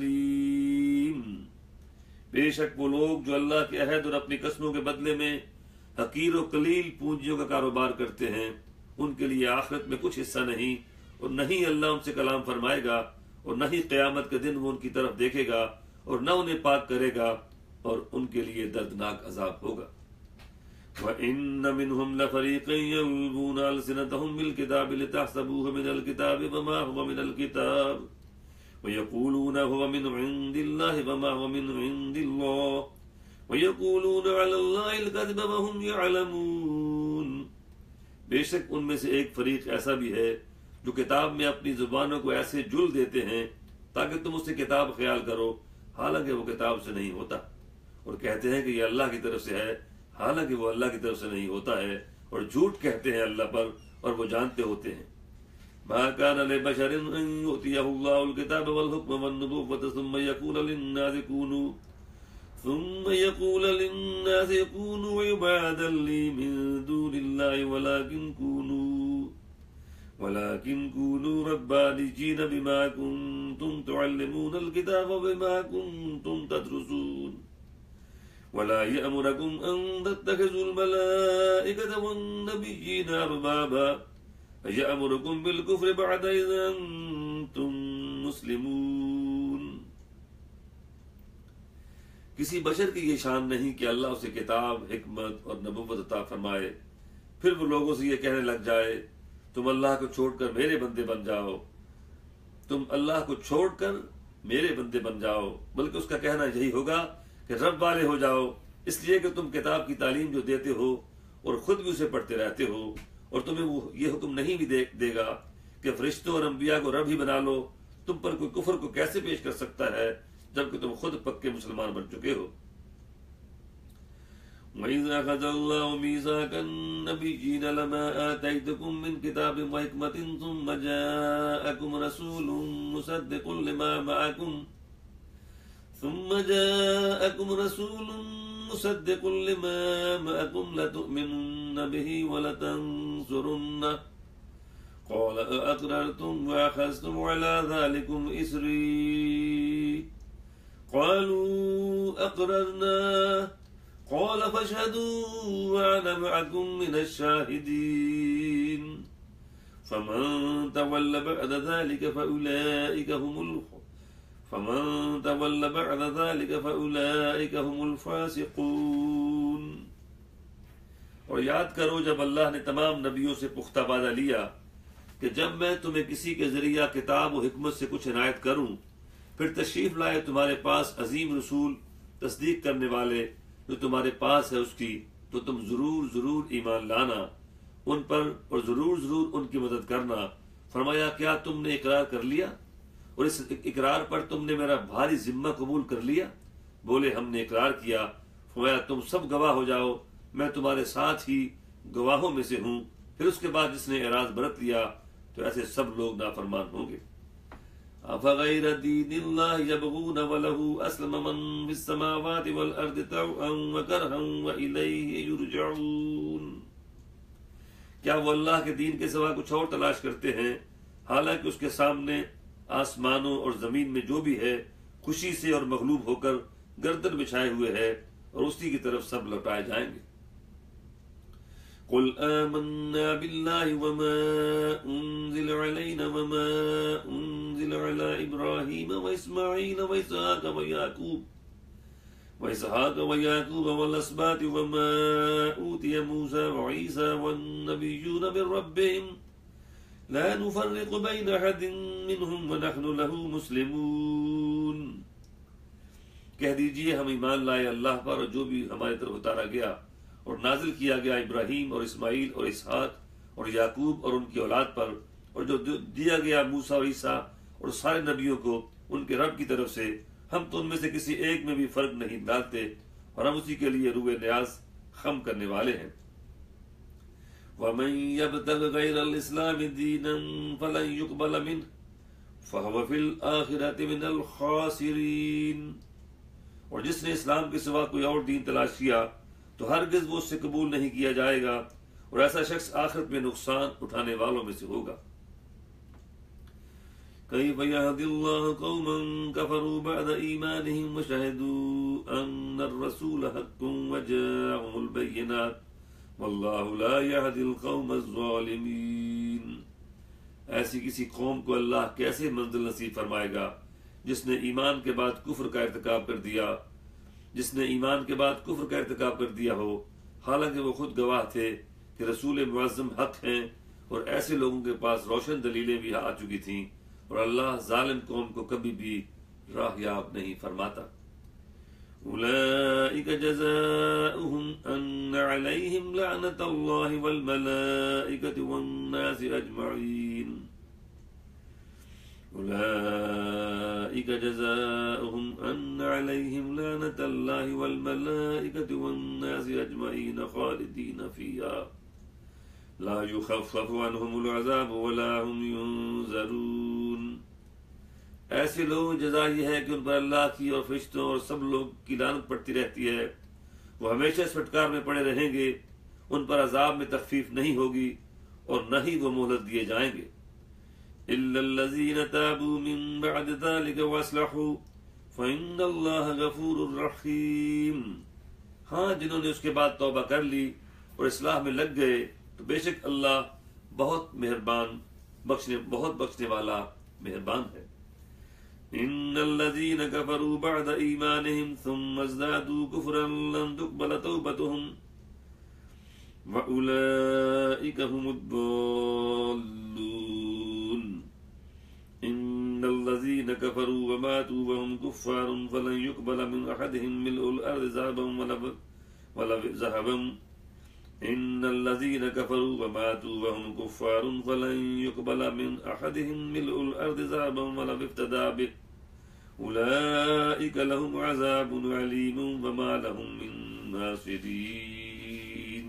عليم۔ بے شک وہ لوگ جو اللہ کے عہد اور اپنی قسموں کے بدلے میں حقیر و قلیل پونجیوں کا کاروبار کرتے ہیں، ان کے لیے آخرت میں کچھ حصہ نہیں، اور نہ ہی اللہ ان سے کلام فرمائے گا، اور نہ ہی قیامت کے دن وہ ان کی طرف دیکھے گا، اور نہ انہیں پاک کرے گا، اور ان کے لیے دردناک عذاب ہوگا۔ وَإِنَّ مِنْهُمْ لَفَرِيقًا يَلْوُونَ أَلْسِنَتَهُمْ بِالْكِتَابِ لِتَحْسَبُوهُ مِنَ الْكِتَابِ وَمَا هُوَ مِنَ الْكِتَابِ وَيَقُولُونَ هُوَ مِنْ عِنْدِ اللَّهِ وَمَا هُوَ مِنْ عِنْدِ اللَّهِ وَيَقُولُونَ عَلَى اللَّهِ الْكَذِبَ وَهُمْ يَعْلَمُونَ۔ بے شک ان میں سے ایک فریق ایسا بھی ہے جو کتاب میں اپنی زبانوں کو ایسے جل دیتے ہیں تاکہ تم اسے کتاب خیال کرو حالانکہ وہ کتاب سے نہیں ہوتا، اور کہتے ہیں کہ یہ اللہ کی طرف سے ہے حالانکہ وہ اللہ کی طرف سے نہیں ہوتا ہے، اور جھوٹ کہتے ہیں اللہ پر اور وہ جانتے ہوتے ہیں۔ مَا كَانَ لِبَشَرٍ أَن يُؤْتِيَهُ اللَّهُ الْكِتَابَ وَالْحُكْمَ وَالنُّبُوَّةَ ثُمَّ يَقُولَ لِلنَّاسِ كُونُوا ثم يقول للناس يكونوا عبادا لي من دون الله ولكن كونوا ولكن كونوا ربانيين بما كنتم تعلمون الكتاب وبما كنتم تدرسون ولا يأمركم أن تتخذوا الملائكة والنبيين أربابا فيأمركم بالكفر بعد إذ أنتم مسلمون۔ کسی بشر کی یہ شان نہیں کہ اللہ اسے کتاب، حکمت اور نبوت عطا فرمائے، پھر وہ لوگوں سے یہ کہنے لگ جائے تم اللہ کو چھوڑ کر میرے بندے بن جاؤ تم اللہ کو چھوڑ کر میرے بندے بن جاؤ بلکہ اس کا کہنا یہی ہوگا کہ رب والے ہو جاؤ، اس لیے کہ تم کتاب کی تعلیم جو دیتے ہو اور خود بھی اسے پڑھتے رہتے ہو، اور تمہیں وہ یہ حکم نہیں بھی دے گا کہ فرشتوں اور انبیاء کو رب ہی بنا لو، تم پر کوئی کفر کو کیسے پیش کر سکتا ہے جبکہ تم خود پکے مسلمان بن چکے ہو۔ وَإِذَا أَخَذَ اللَّهُ مِيثَاقَ النَّبِيِّينَ لَمَا آتَيْتُكُم مِّن كِتَابٍ وَحِكْمَةٍ ثُمَّ جَاءَكُمْ رَسُولٌ مُّصَدِّقٌ لِّمَا مَعَكُمْ ثُمَّ جَاءَكُمْ رَسُولٌ مصدق لما معكم لتؤمنن به ولتنصرنه قال أأقررتم وأخذتم على ذلكم إصري قالوا أقررنا قال فاشهدوا وأنا معكم من الشاهدين فمن تولى بعد ذلك فأولئك هم الخ فمن تولى بعد ذلك فأولئك هم الفاسقون۔ اور یاد کرو جب اللہ نے تمام نبیوں سے پختہ وعدہ لیا کہ جب میں تمہیں کسی کے ذریعہ کتاب و حکمت سے کچھ عنایت کروں، پھر تشریف لائے تمہارے پاس عظیم رسول تصدیق کرنے والے جو تمہارے پاس ہے اس کی، تو تم ضرور ضرور ایمان لانا ان پر اور ضرور ضرور ان کی مدد کرنا۔ فرمایا کیا تم نے اقرار کر لیا اور اس اقرار پر تم نے میرا بھاری ذمہ قبول کر لیا؟ بولے ہم نے اقرار کیا۔ فرمایا تم سب گواہ ہو جاؤ، میں تمہارے ساتھ ہی گواہوں میں سے ہوں۔ پھر اس کے بعد جس نے اعراض برت لیا تو ایسے سب لوگ نافرمان ہوں گے۔ أَفَغَيْرَ دِينِ اللَّهِ يَبْغُونَ وَلَهُ أَسْلَمَ مَن فِي السَّمَاوَاتِ وَالْأَرْضِ طَوْعًا وَكَرْهًا وَإِلَيْهِ يُرْجَعُونَ۔ کیا وہ اللہ کے دین کے سوا کچھ اور تلاش کرتے ہیں، حالانکہ اس کے سامنے آسمانوں اور زمین میں جو بھی ہے خوشی سے اور مغلوب ہو کر گردن بچھائے ہوئے ہے اور اسی کی طرف سب لوٹائے جائیں گے۔ قل آمنا بالله وما أنزل علينا وما أنزل على إبراهيم وإسماعيل وإسحاق ويعقوب وإسحاق ويعقوب والأسباط وما أوتي موسى وعيسى والنبيون من ربهم لا نفرق بين أحد منهم ونحن له مسلمون۔ کہہ دیجئے ہم ایمان لائے اللہ پر اور جو بھی ہماری طرف اتارا گیا اور نازل کیا گیا ابراہیم اور اسماعیل اور اسحاق اور یعقوب اور ان کی اولاد پر، اور جو دیا گیا موسیٰ اور عیسیٰ اور سارے نبیوں کو ان کے رب کی طرف سے، ہم تو ان میں سے کسی ایک میں بھی فرق نہیں ڈالتے اور ہم اسی کے لیے روئے نیاز خم کرنے والے ہیں۔ وَمَن يَبْتَغِ غَيْرَ الْإِسْلَامِ دِينًا فَلَن يُقْبَلَ مِنْهُ فَهُوَ فِي الْآخِرَةِ مِنَ الْخَاسِرِينَ۔ اور جس نے اسلام کے سوا کوئی اور دین تلاش کیا تو ہرگز وہ اس سے قبول نہیں کیا جائے گا، اور ایسا شخص آخرت میں نقصان اٹھانے والوں میں سے ہوگا۔ كيف يهدي الله قوما كفروا بعد إيمانهم وشهدوا أن الرسول حق وجاءهم البينات والله لا يهدي القوم الظالمين۔ ایسی کسی قوم کو اللہ کیسے منزل نصیب فرمائے گا جس نے ایمان کے بعد کفر کا ارتکاب کر دیا جس نے ایمان کے بعد کفر کا ارتکاب کر دیا ہو، حالانکہ وہ خود گواہ تھے کہ رسول معظم حق ہیں، اور ایسے لوگوں کے پاس روشن دلیلیں بھی آ چکی تھیں، اور اللہ ظالم قوم کو کبھی بھی راہ یاب نہیں فرماتا۔ اولئک جزاؤہم ان علیہم لعنۃ اللہ والملائکۃ والناس اجمعین اولئک جزاؤہم ان علیہم لعنۃ اللہ والملائکۃ والناس اجمعین خالدین فیہا لا يخفف عنهم العذاب ولا هم ينظرون۔ ایسے لوگ جزا یہ ہے کہ ان پر اللہ کی اور فرشتوں اور سب لوگ کی لعنت پڑتی رہتی ہے، وہ ہمیشہ اس پھٹکار میں پڑے رہیں گے، ان پر عذاب میں تخفیف نہیں ہوگی اور نہ ہی وہ مہلت دیے جائیں گے۔ الا الذين تابوا من بعد ذلك واصلحوا فإن الله غفور رحيم۔ ہاں جنہوں نے اس کے بعد توبہ کر لی اور اصلاح میں لگ گئے تو بے شک اللہ بہت مہربان بخشنے بہت بخشنے والا مہربان ہے۔ ان الذين كفروا بعد ایمانهم ثم ازدادوا كفرا لن تقبل توبتهم واولئك هم الضالون۔ ان الذين كفروا وماتوا وهم كفار فلن يقبل من احدهم ملء الارض ذهبا ولا ذهبا ان الذين كفروا وماتوا وهم كفار فلن يقبل من احدهم ملء الارض ذهبا ولا افتدى به اولئك لهم عذاب عليم وما لهم من ناصرين۔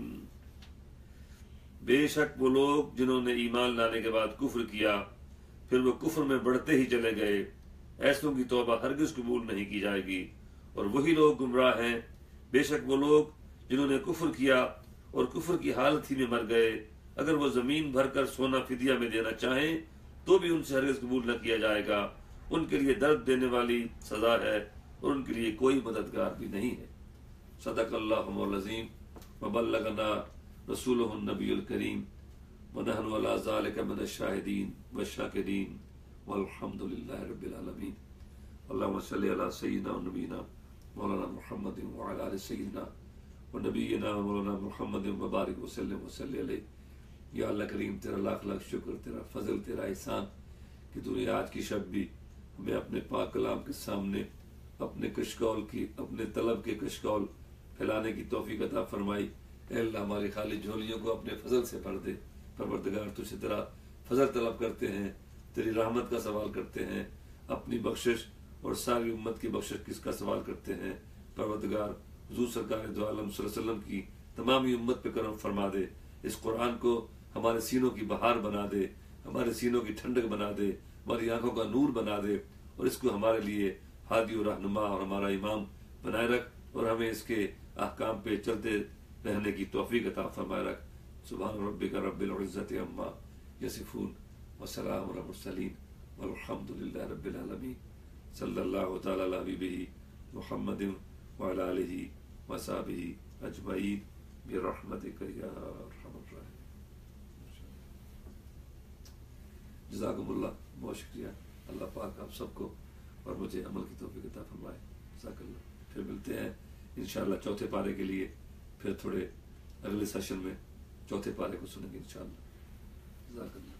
بے شک وہ لوگ جنہوں نے ایمان لانے کے بعد کفر کیا پھر وہ کفر میں بڑھتے ہی چلے گئے، ایسوں کی توبہ ہرگز قبول نہیں کی جائے گی، اور وہی لوگ گمراہ ہیں بے شک وہ لوگ جنہوں نے کفر کیا اور کفر کی حالت ہی میں مر گئے، اگر وہ زمین بھر کر سونا فدیہ میں دینا چاہیں تو بھی ان سے ہرگز قبول نہ کیا جائے گا، ان کے لیے درد دینے والی سزا ہے اور ان کے لیے کوئی مددگار بھی نہیں ہے۔ صدق اللہ العظیم وبلغنا رسولہ النبی الکریم ونحن علی ذلک من الشاہدین والشاکرین والحمد للہ رب العالمین۔ اللہم صلی علی سیدنا و نبینا مولانا محمد وعلی آل سیدنا و نبینا مولانا محمد وبارک وسلم وصلی علیہ۔ یا اللہ کریم تیرا لاکھ لاکھ شکر، تیرا فضل، تیرا احسان کہ تو نے آج کی شب بھی ہمیں اپنے پاک کلام کے سامنے اپنے کشکول کی اپنے طلب کے کشکول پھیلانے کی توفیق عطا فرمائی۔ اے اللہ ہماری خالی جھولیوں کو اپنے فضل سے بھر دے۔ پروردگار تجھ سے تیرا فضل طلب کرتے ہیں، تیری رحمت کا سوال کرتے ہیں، اپنی بخشش اور ساری امت کی بخشش کس کا سوال کرتے ہیں۔ پروردگار حضور سرکار دو عالم صلی اللہ علیہ وسلم کی تمامی امت پہ کرم فرما دے، اس قرآن کو ہمارے سینوں کی بہار بنا دے، ہمارے سینوں کی ٹھنڈک بنا دے، ہماری آنکھوں کا نور بنا دے، اور اس کو ہمارے لیے ہادی و رہنما اور ہمارا امام بنائے رکھ، اور ہمیں اس کے احکام پہ چلتے رہنے کی توفیق عطا فرمائے رکھ۔ سبحان ربک رب العزت عما یصفون وسلام علی المرسلین والحمد للہ رب العالمین۔ صلی اللہ تعالی علی حبیبہ محمد وعلی آلہ وصحبہ اجمعین برحمتک یا ارحم الراحمین۔ جزاکم اللہ، بہت شکریہ۔ اللہ پاک آپ سب کو اور مجھے عمل کی توفیق عطا فرمائے۔ جزاک اللہ۔ پھر ملتے ہیں انشاءاللہ چوتھے پارے کے لیے، پھر تھوڑے اگلے سیشن میں چوتھے پارے کو سنیں گے انشاءاللہ۔ جزاک اللہ۔